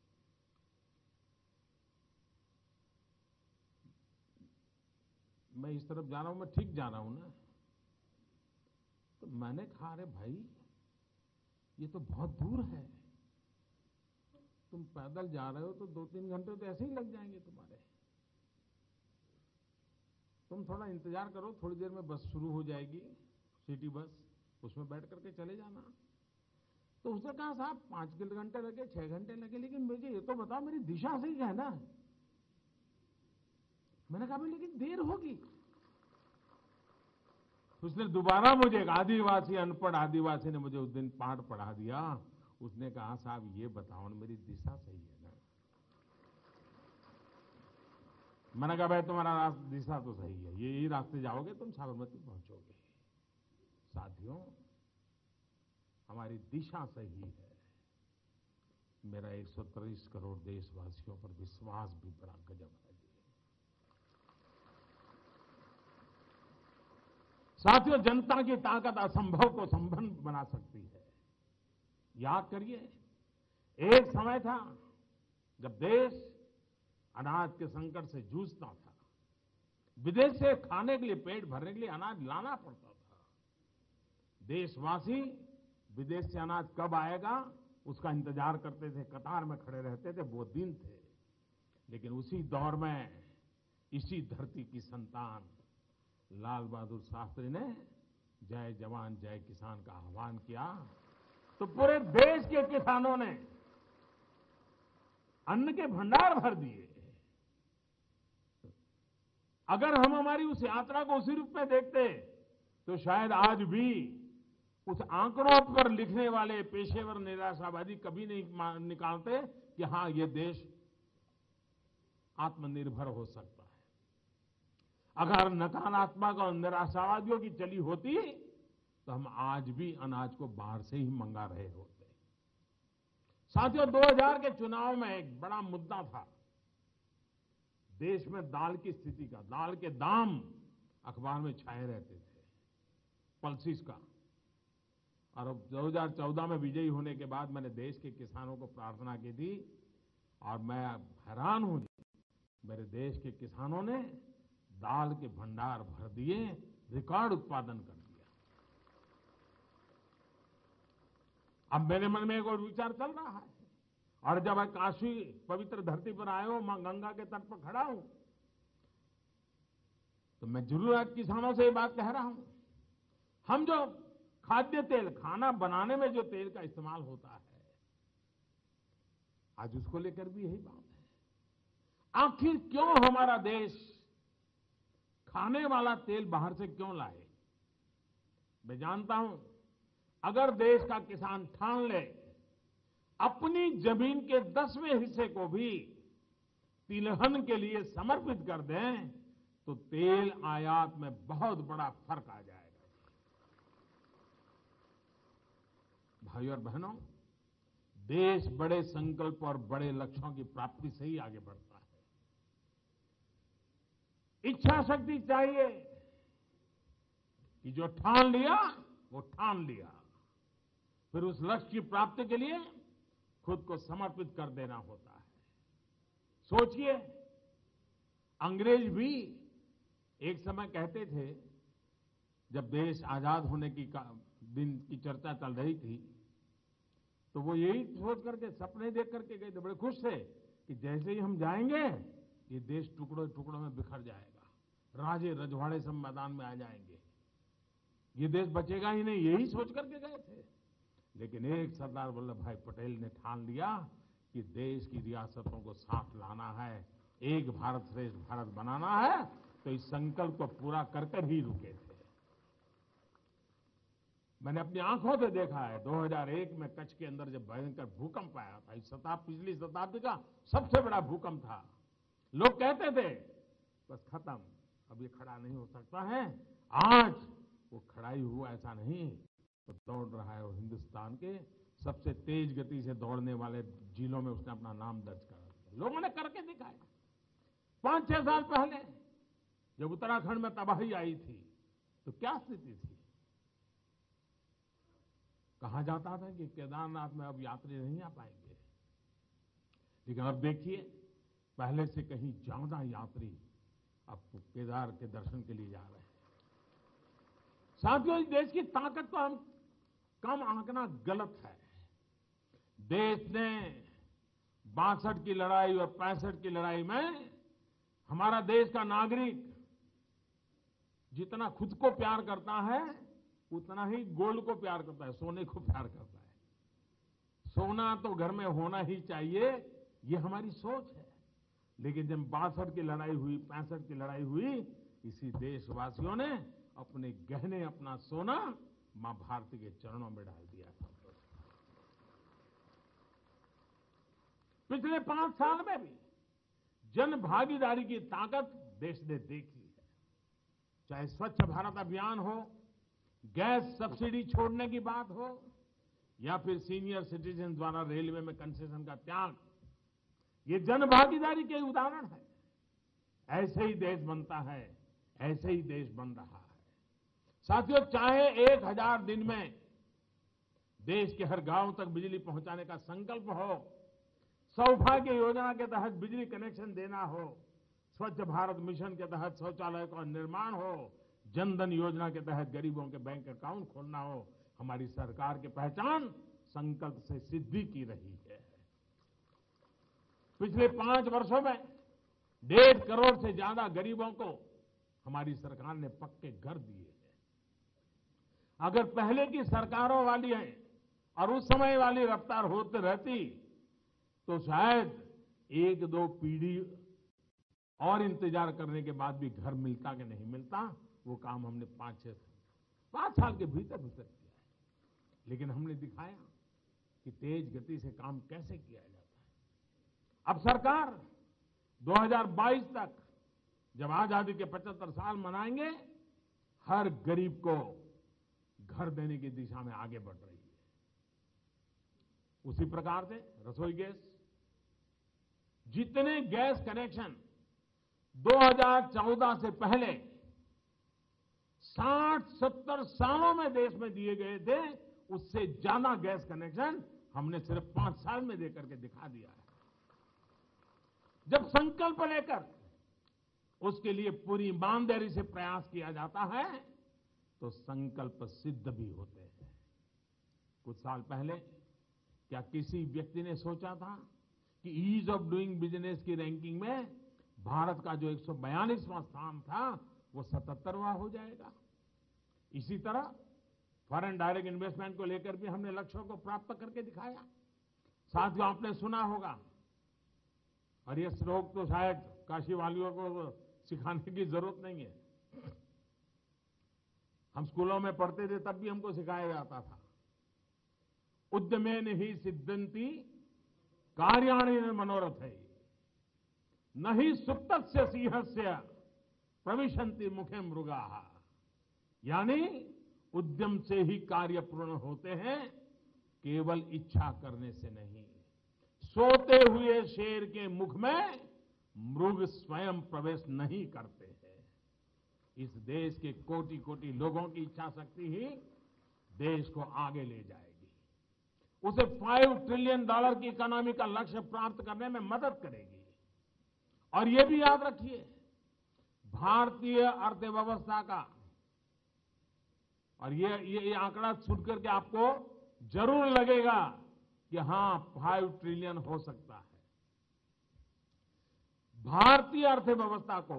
मैं इस तरफ जा रहा हूं, मैं ठीक जा रहा हूं ना? तो मैंने कहा, अरे भाई, ये तो बहुत दूर है। तुम पैदल जा रहे हो तो दो तीन घंटे तो ऐसे ही लग जाएंगे तुम्हारे। तुम थोड़ा इंतजार करो, थोड़ी देर में बस शुरू हो जाएगी, सिटी बस, उसमें बैठ करके चले जाना। तो उसने कहा, साहब पांच घंटे लगे, छह घंटे लगे, लेकिन मुझे ये तो बताओ मेरी दिशा सही है ना? मैंने कहा, लेकिन देर होगी। उसने दोबारा मुझे, एक आदिवासी, अनपढ़ आदिवासी ने मुझे उस दिन पाठ पढ़ा दिया। उसने कहा, साहब ये बताओ ना, मेरी दिशा सही है ना? मैंने कहा, भाई तुम्हारा दिशा तो सही है, यही रास्ते जाओगे तुम साबरमती पहुंचोगे। साथियों, हमारी दिशा सही है। मेरा एक सौ तीस करोड़ देशवासियों पर विश्वास भी बड़ा गजब है। साथियों, जनता की ताकत असंभव को संभव बना सकती है। याद करिए, एक समय था जब देश अनाज के संकट से जूझता था। विदेश से खाने के लिए, पेट भरने के लिए अनाज लाना पड़ता था। देशवासी विदेश से अनाज कब आएगा उसका इंतजार करते थे, कतार में खड़े रहते थे। वो दिन थे। लेकिन उसी दौर में इसी धरती की संतान लाल बहादुर शास्त्री ने जय जवान जय किसान का आह्वान किया, तो पूरे देश के किसानों ने अन्न के भंडार भर दिए। अगर हम हमारी उस यात्रा को उसी रूप में देखते तो शायद आज भी उस आंकड़ों पर लिखने वाले पेशेवर निराशावादी कभी नहीं निकालते कि हां, ये देश आत्मनिर्भर हो सकता है। अगर नकारात्मक और निराशावादियों की चली होती तो हम आज भी अनाज को बाहर से ही मंगा रहे होते। साथियों, दो हज़ार के चुनाव में एक बड़ा मुद्दा था देश में दाल की स्थिति का। दाल के दाम अखबार में छाए रहते थे, पल्सिस का। और अब दो हज़ार चौदह में विजयी होने के बाद मैंने देश के किसानों को प्रार्थना की थी, और मैं हैरान हूं, मेरे देश के किसानों ने दाल के भंडार भर दिए, रिकॉर्ड उत्पादन कर दिया। अब मेरे मन में एक और विचार चल रहा है, और जब मैं काशी पवित्र धरती पर आया हूं, मां गंगा के तट पर खड़ा हूं, तो मैं जरूर आज किसानों से ये बात कह रहा हूं। हम जो खाद्य तेल, खाना बनाने में जो तेल का इस्तेमाल होता है, आज उसको लेकर भी यही बात है। आखिर क्यों हमारा देश खाने वाला तेल बाहर से क्यों लाए? मैं जानता हूं, अगर देश का किसान ठान ले अपनी जमीन के दसवें हिस्से को भी तिलहन के लिए समर्पित कर दें, तो तेल आयात में बहुत बड़ा फर्क आ जाएगा। भाइयों और बहनों, देश बड़े संकल्प और बड़े लक्ष्यों की प्राप्ति से ही आगे बढ़ता है। इच्छा शक्ति चाहिए कि जो ठान लिया वो ठान लिया, फिर उस लक्ष्य की प्राप्ति के लिए खुद को समर्पित कर देना होता है। सोचिए, अंग्रेज भी एक समय कहते थे जब देश आजाद होने की का- दिन की चर्चा चल रही थी तो वो यही सोच करके सपने देख करके गए थे, बड़े खुश थे कि जैसे ही हम जाएंगे ये देश टुकड़ों टुकड़ों में बिखर जाएगा, राजे रजवाड़े सब मैदान में आ जाएंगे, ये देश बचेगा ही नहीं, यही सोच करके गए थे। लेकिन एक सरदार वल्लभ भाई पटेल ने ठान लिया कि देश की रियासतों को साथ लाना है, एक भारत श्रेष्ठ भारत बनाना है, तो इस संकल्प को पूरा कर कर ही रुके थे। मैंने अपनी आंखों से देखा है, दो हज़ार एक में कच्छ के अंदर जब भयंकर भूकंप आया था, इस शताब्दी पिछली शताब्दी का सबसे बड़ा भूकंप था। लोग कहते थे बस खत्म, अब ये खड़ा नहीं हो सकता है। आज वो खड़ा ही हुआ ऐसा नहीं, तो दौड़ रहा है, वो हिंदुस्तान के सबसे तेज गति से दौड़ने वाले जिलों में उसने अपना नाम दर्ज करा दिया। लोगों ने करके दिखाया। पांच छह साल पहले जब उत्तराखंड में तबाही आई थी तो क्या स्थिति थी? कहा जाता था कि केदारनाथ में अब यात्री नहीं आ पाएंगे, लेकिन अब देखिए पहले से कहीं ज्यादा यात्री अब केदार के दर्शन के लिए जा रहे हैं। साथियों, इस देश की ताकत को हम कम आंकना गलत है। देश ने बासठ की लड़ाई और पैंसठ की लड़ाई में हमारा देश का नागरिक जितना खुद को प्यार करता है उतना ही गोल्ड को प्यार करता है, सोने को प्यार करता है। सोना तो घर में होना ही चाहिए, ये हमारी सोच है। लेकिन जब बासठ की लड़ाई हुई, पैंसठ की लड़ाई हुई, इसी देशवासियों ने अपने गहने, अपना सोना मां भारती के चरणों में डाल दिया था। पिछले पांच साल में भी जन भागीदारी की ताकत देश ने देखी है। चाहे स्वच्छ भारत अभियान हो, गैस सब्सिडी छोड़ने की बात हो, या फिर सीनियर सिटीजन द्वारा रेलवे में कंसेशन का त्याग, ये जन भागीदारी के उदाहरण है। ऐसे ही देश बनता है, ऐसे ही देश बन रहा है। साथियों, चाहे एक हजार दिन में देश के हर गांव तक बिजली पहुंचाने का संकल्प हो, सौभाग्य योजना के तहत बिजली कनेक्शन देना हो, स्वच्छ भारत मिशन के तहत शौचालय का निर्माण हो, जनधन योजना के तहत गरीबों के बैंक अकाउंट खोलना हो, हमारी सरकार की पहचान संकल्प से सिद्धि की रही है। पिछले पांच वर्षों में डेढ़ करोड़ से ज्यादा गरीबों को हमारी सरकार ने पक्के घर दिए हैं। अगर पहले की सरकारों वाली है और उस समय वाली रफ्तार होती रहती तो शायद एक दो पीढ़ी और इंतजार करने के बाद भी घर मिलता कि नहीं मिलता, वो काम हमने पांच छह पांच साल के भीतर भीतर किया है। लेकिन हमने दिखाया कि तेज गति से काम कैसे किया जाता है। अब सरकार दो हज़ार बाईस तक जब आजादी के पचहत्तर साल मनाएंगे, हर गरीब को घर देने की दिशा में आगे बढ़ रही है। उसी प्रकार से रसोई गैस, जितने गैस कनेक्शन दो हज़ार चौदह से पहले साठ सत्तर सालों में देश में दिए गए थे, उससे ज्यादा गैस कनेक्शन हमने सिर्फ पांच साल में देकर के दिखा दिया है। जब संकल्प लेकर उसके लिए पूरी ईमानदारी से प्रयास किया जाता है तो संकल्प सिद्ध भी होते हैं। कुछ साल पहले क्या किसी व्यक्ति ने सोचा था कि ईज ऑफ डूइंग बिजनेस की रैंकिंग में भारत का जो एक सौ बयालीसवां स्थान था वो सतहत्तरवां हो जाएगा? इसी तरह फॉरेन डायरेक्ट इन्वेस्टमेंट को लेकर भी हमने लक्ष्यों को प्राप्त करके दिखाया। साथियों, आपने सुना होगा, और ये श्लोक तो शायद काशी वालियों को सिखाने की जरूरत नहीं है, हम स्कूलों में पढ़ते थे तब भी हमको सिखाया जाता था। उद्यमेन ही सिद्धंति कार्याणि मनोरथै न ही सुप्तस्य सिंहस्य प्रविशन्ति मुखे मृगाः। यानी उद्यम से ही कार्य पूर्ण होते हैं, केवल इच्छा करने से नहीं। सोते हुए शेर के मुख में मृग स्वयं प्रवेश नहीं करते हैं। इस देश के कोटि कोटि लोगों की इच्छा शक्ति ही देश को आगे ले जाएगी, उसे फाइव ट्रिलियन डॉलर की इकोनॉमी का लक्ष्य प्राप्त करने में मदद करेगी। और ये भी याद रखिए, भारतीय अर्थव्यवस्था का और ये ये, ये आंकड़ा सुन करके आपको जरूर लगेगा कि हां फाइव ट्रिलियन हो सकता है। भारतीय अर्थव्यवस्था को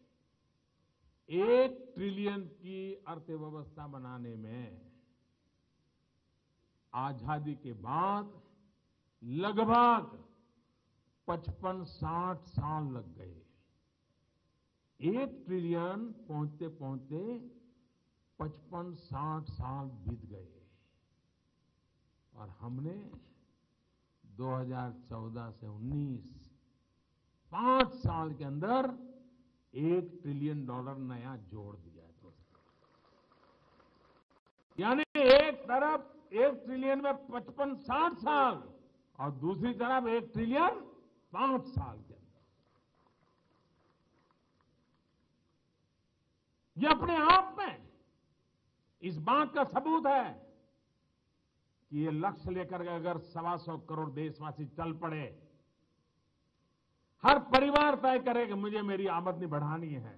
एक ट्रिलियन की अर्थव्यवस्था बनाने में आजादी के बाद लगभग पचपन साठ साल लग गए। एक ट्रिलियन पहुंचते पहुंचते पचपन साठ साल बीत गए और हमने दो हज़ार चौदह से उन्नीस पांच साल के अंदर एक ट्रिलियन डॉलर नया जोड़ दिया है दोस्तों। यानी एक तरफ एक ट्रिलियन में पचपन साठ साल और दूसरी तरफ एक ट्रिलियन पांच साल के अंदर। ये अपने आप में इस बात का सबूत है कि ये लक्ष्य लेकर अगर सवा सौ करोड़ देशवासी चल पड़े, हर परिवार तय करे कि मुझे मेरी आमदनी बढ़ानी है,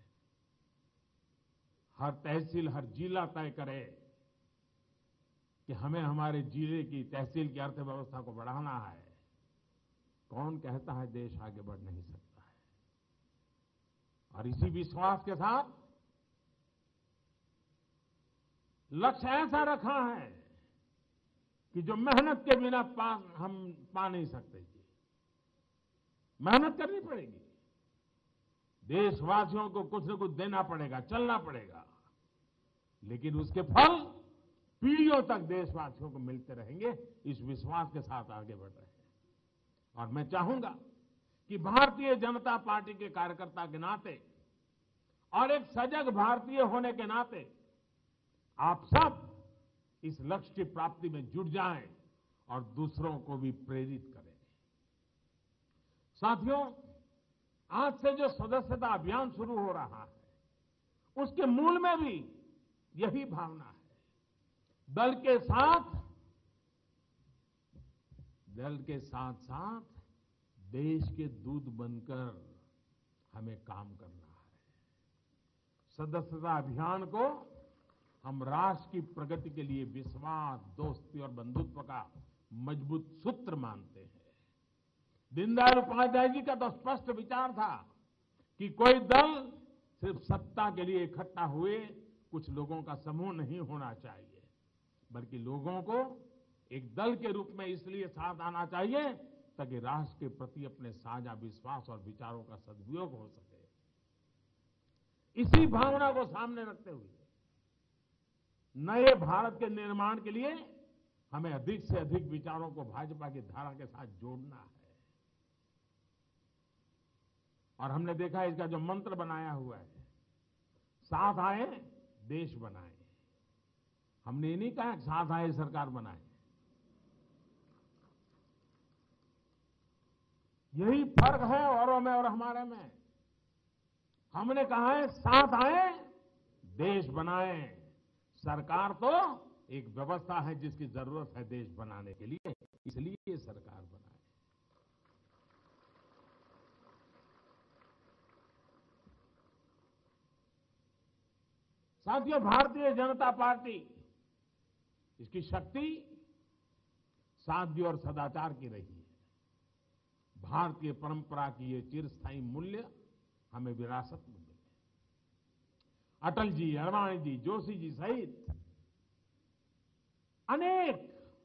हर तहसील हर जिला तय करे कि हमें हमारे जिले की तहसील की अर्थव्यवस्था को बढ़ाना है, कौन कहता है देश आगे बढ़ नहीं सकता है। और इसी विश्वास के साथ लक्ष्य ऐसा रखा है कि जो मेहनत के बिना पा हम पा नहीं सकते जी। मेहनत करनी पड़ेगी, देशवासियों को कुछ न कुछ देना पड़ेगा, चलना पड़ेगा, लेकिन उसके फल पीढ़ियों तक देशवासियों को मिलते रहेंगे। इस विश्वास के साथ आगे बढ़ रहे हैं। और मैं चाहूंगा कि भारतीय जनता पार्टी के कार्यकर्ता के नाते और एक सजग भारतीय होने के नाते आप सब इस लक्ष्य की प्राप्ति में जुट जाएं और दूसरों को भी प्रेरित करें। साथियों, आज से जो सदस्यता अभियान शुरू हो रहा है उसके मूल में भी यही भावना है। दल के साथ दल के साथ साथ देश के दूत बनकर हमें काम करना है। सदस्यता अभियान को हम राष्ट्र की प्रगति के लिए विश्वास, दोस्ती और बंधुत्व का मजबूत सूत्र मानते हैं। दीनदयाल उपाध्याय जी का तो स्पष्ट विचार था कि कोई दल सिर्फ सत्ता के लिए इकट्ठा हुए कुछ लोगों का समूह नहीं होना चाहिए, बल्कि लोगों को एक दल के रूप में इसलिए साथ आना चाहिए ताकि राष्ट्र के प्रति अपने साझा विश्वास और विचारों का सदुपयोग हो सके। इसी भावना को सामने रखते हुए नए भारत के निर्माण के लिए हमें अधिक से अधिक विचारों को भाजपा की धारा के साथ जोड़ना है। और हमने देखा है इसका जो मंत्र बनाया हुआ है, साथ आए देश बनाए। हमने ये नहीं कहा साथ आए सरकार बनाए, यही फर्क है औरों में और हमारे में। हमने कहा है साथ आए देश बनाए। सरकार तो एक व्यवस्था है जिसकी जरूरत है देश बनाने के लिए, इसलिए ये सरकार बनाए। साथियों, भारतीय जनता पार्टी इसकी शक्ति सादगी और सदाचार की रही है। भारतीय परंपरा की ये चिरस्थायी मूल्य हमें विरासत में मिले। अटल जी, अडवाणी जी, जोशी जी सहित अनेक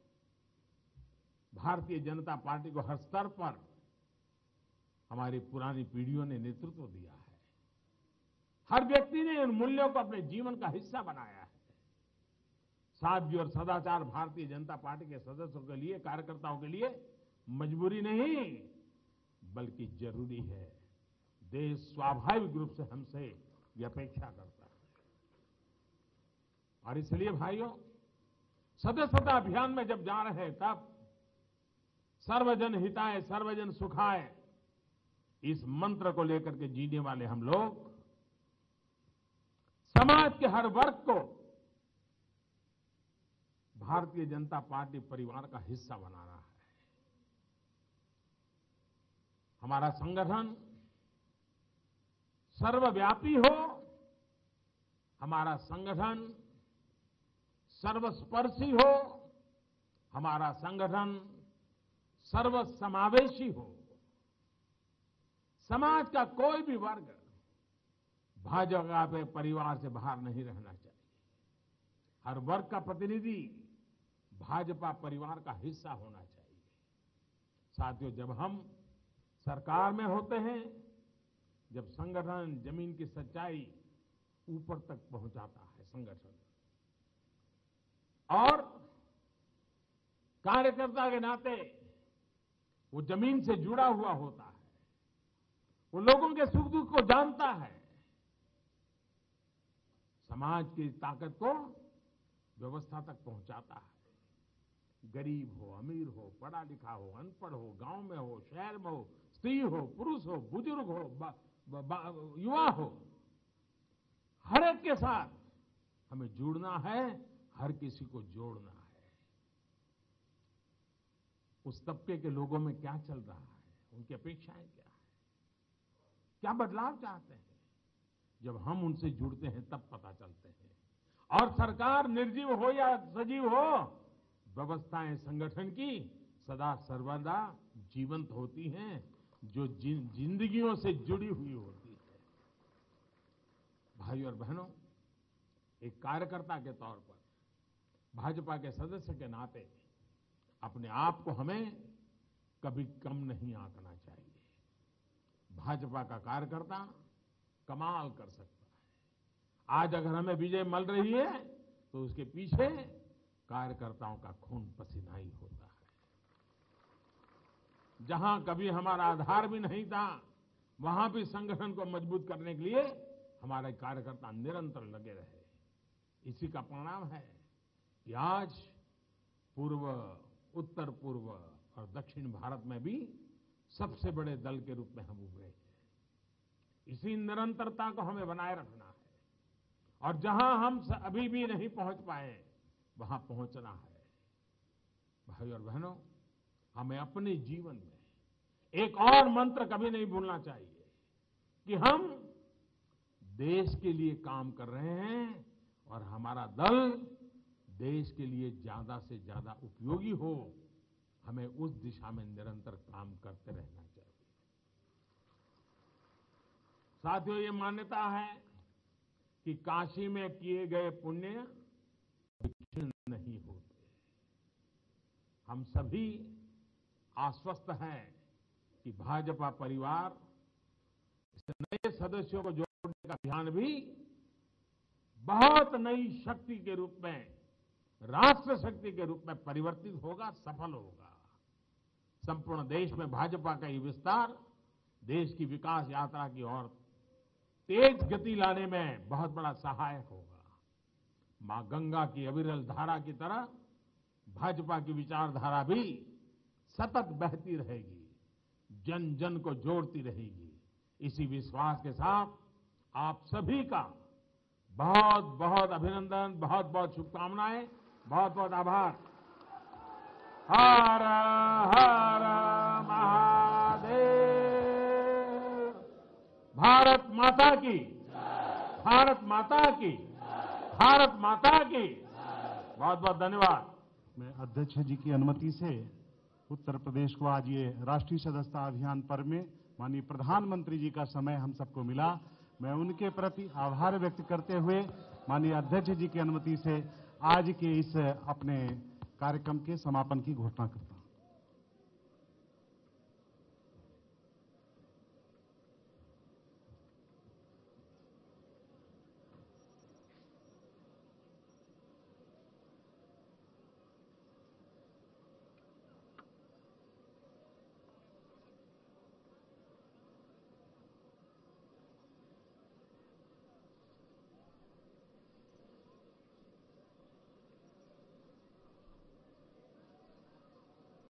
भारतीय जनता पार्टी को हर स्तर पर हमारी पुरानी पीढ़ियों ने नेतृत्व दिया है। हर व्यक्ति ने इन मूल्यों को अपने जीवन का हिस्सा बनाया है। सादगी और सदाचार भारतीय जनता पार्टी के सदस्यों के लिए, कार्यकर्ताओं के लिए मजबूरी नहीं बल्कि जरूरी है। देश स्वाभाविक रूप से हमसे ये अपेक्षा करता है। और इसलिए भाइयों, सदस्यता अभियान में जब जा रहे हैं तब सर्वजन हिताय सर्वजन सुखाय इस मंत्र को लेकर के जीने वाले हम लोग समाज के हर वर्ग को भारतीय जनता पार्टी परिवार का हिस्सा बनाना है। हमारा संगठन सर्वव्यापी हो, हमारा संगठन सर्वस्पर्शी हो, हमारा संगठन सर्वसमावेशी हो। समाज का कोई भी वर्ग भाजपा के परिवार से बाहर नहीं रहना चाहिए। हर वर्ग का प्रतिनिधि भाजपा परिवार का हिस्सा होना चाहिए। साथियों, जब हम सरकार में होते हैं, जब संगठन जमीन की सच्चाई ऊपर तक पहुंचाता है संगठन, और कार्यकर्ता के नाते वो जमीन से जुड़ा हुआ होता है, वो लोगों के सुख दुख को जानता है, समाज की ताकत को व्यवस्था तक पहुंचाता है। गरीब हो, अमीर हो, पढ़ा लिखा हो, अनपढ़ हो, गांव में हो, शहर में हो, स्त्री हो, पुरुष हो, बुजुर्ग हो, बा, बा, बा, युवा हो, हर एक के साथ हमें जुड़ना है, हर किसी को जोड़ना है। उस तबके के लोगों में क्या चल रहा है, उनकी अपेक्षाएं क्या है, क्या बदलाव चाहते हैं, जब हम उनसे जुड़ते हैं तब पता चलते हैं। और सरकार निर्जीव हो या सजीव हो, व्यवस्थाएं संगठन की सदा सर्वदा जीवंत होती हैं, जो जिन जिंदगियों से जुड़ी हुई होती है। भाइयों और बहनों, एक कार्यकर्ता के तौर पर, भाजपा के सदस्य के नाते अपने आप को हमें कभी कम नहीं आंकना चाहिए। भाजपा का कार्यकर्ता कमाल कर सकता है। आज अगर हमें विजय मिल रही है तो उसके पीछे कार्यकर्ताओं का खून पसीना ही होता है। जहां कभी हमारा आधार भी नहीं था, वहां भी संगठन को मजबूत करने के लिए हमारे कार्यकर्ता निरंतर लगे रहे। इसी का परिणाम है कि आज पूर्व, उत्तर पूर्व और दक्षिण भारत में भी सबसे बड़े दल के रूप में हम उभरे हैं। इसी निरंतरता को हमें बनाए रखना है, और जहां हम अभी भी नहीं पहुंच पाए वहां पहुंचना है। भाइयों और बहनों, हमें अपने जीवन में एक और मंत्र कभी नहीं भूलना चाहिए कि हम देश के लिए काम कर रहे हैं और हमारा दल देश के लिए ज्यादा से ज्यादा उपयोगी हो। हमें उस दिशा में निरंतर काम करते रहना चाहिए। साथियों, ये मान्यता है कि काशी में किए गए पुण्य क्षीण नहीं होते। हम सभी आश्वस्त हैं कि भाजपा परिवार इस नए सदस्यों को जोड़ने का अभियान भी बहुत नई शक्ति के रूप में, राष्ट्र शक्ति के रूप में परिवर्तित होगा, सफल होगा। संपूर्ण देश में भाजपा का ये विस्तार देश की विकास यात्रा की ओर तेज गति लाने में बहुत बड़ा सहायक होगा। मां गंगा की अविरल धारा की तरह भाजपा की विचारधारा भी सतत बहती रहेगी, जन जन को जोड़ती रहेगी। इसी विश्वास के साथ आप सभी का बहुत बहुत अभिनंदन, बहुत बहुत शुभकामनाएं, बहुत बहुत आभार। हर हर महादेव। भारत माता की, भारत माता की, भारत माता की। बहुत बहुत धन्यवाद। मैं अध्यक्ष जी की अनुमति से उत्तर प्रदेश को आज ये राष्ट्रीय सदस्यता अभियान पर्व में माननीय प्रधानमंत्री जी का समय हम सबको मिला, मैं उनके प्रति आभार व्यक्त करते हुए माननीय अध्यक्ष जी की अनुमति से आज के इस अपने कार्यक्रम के समापन की घोषणा करता हूं।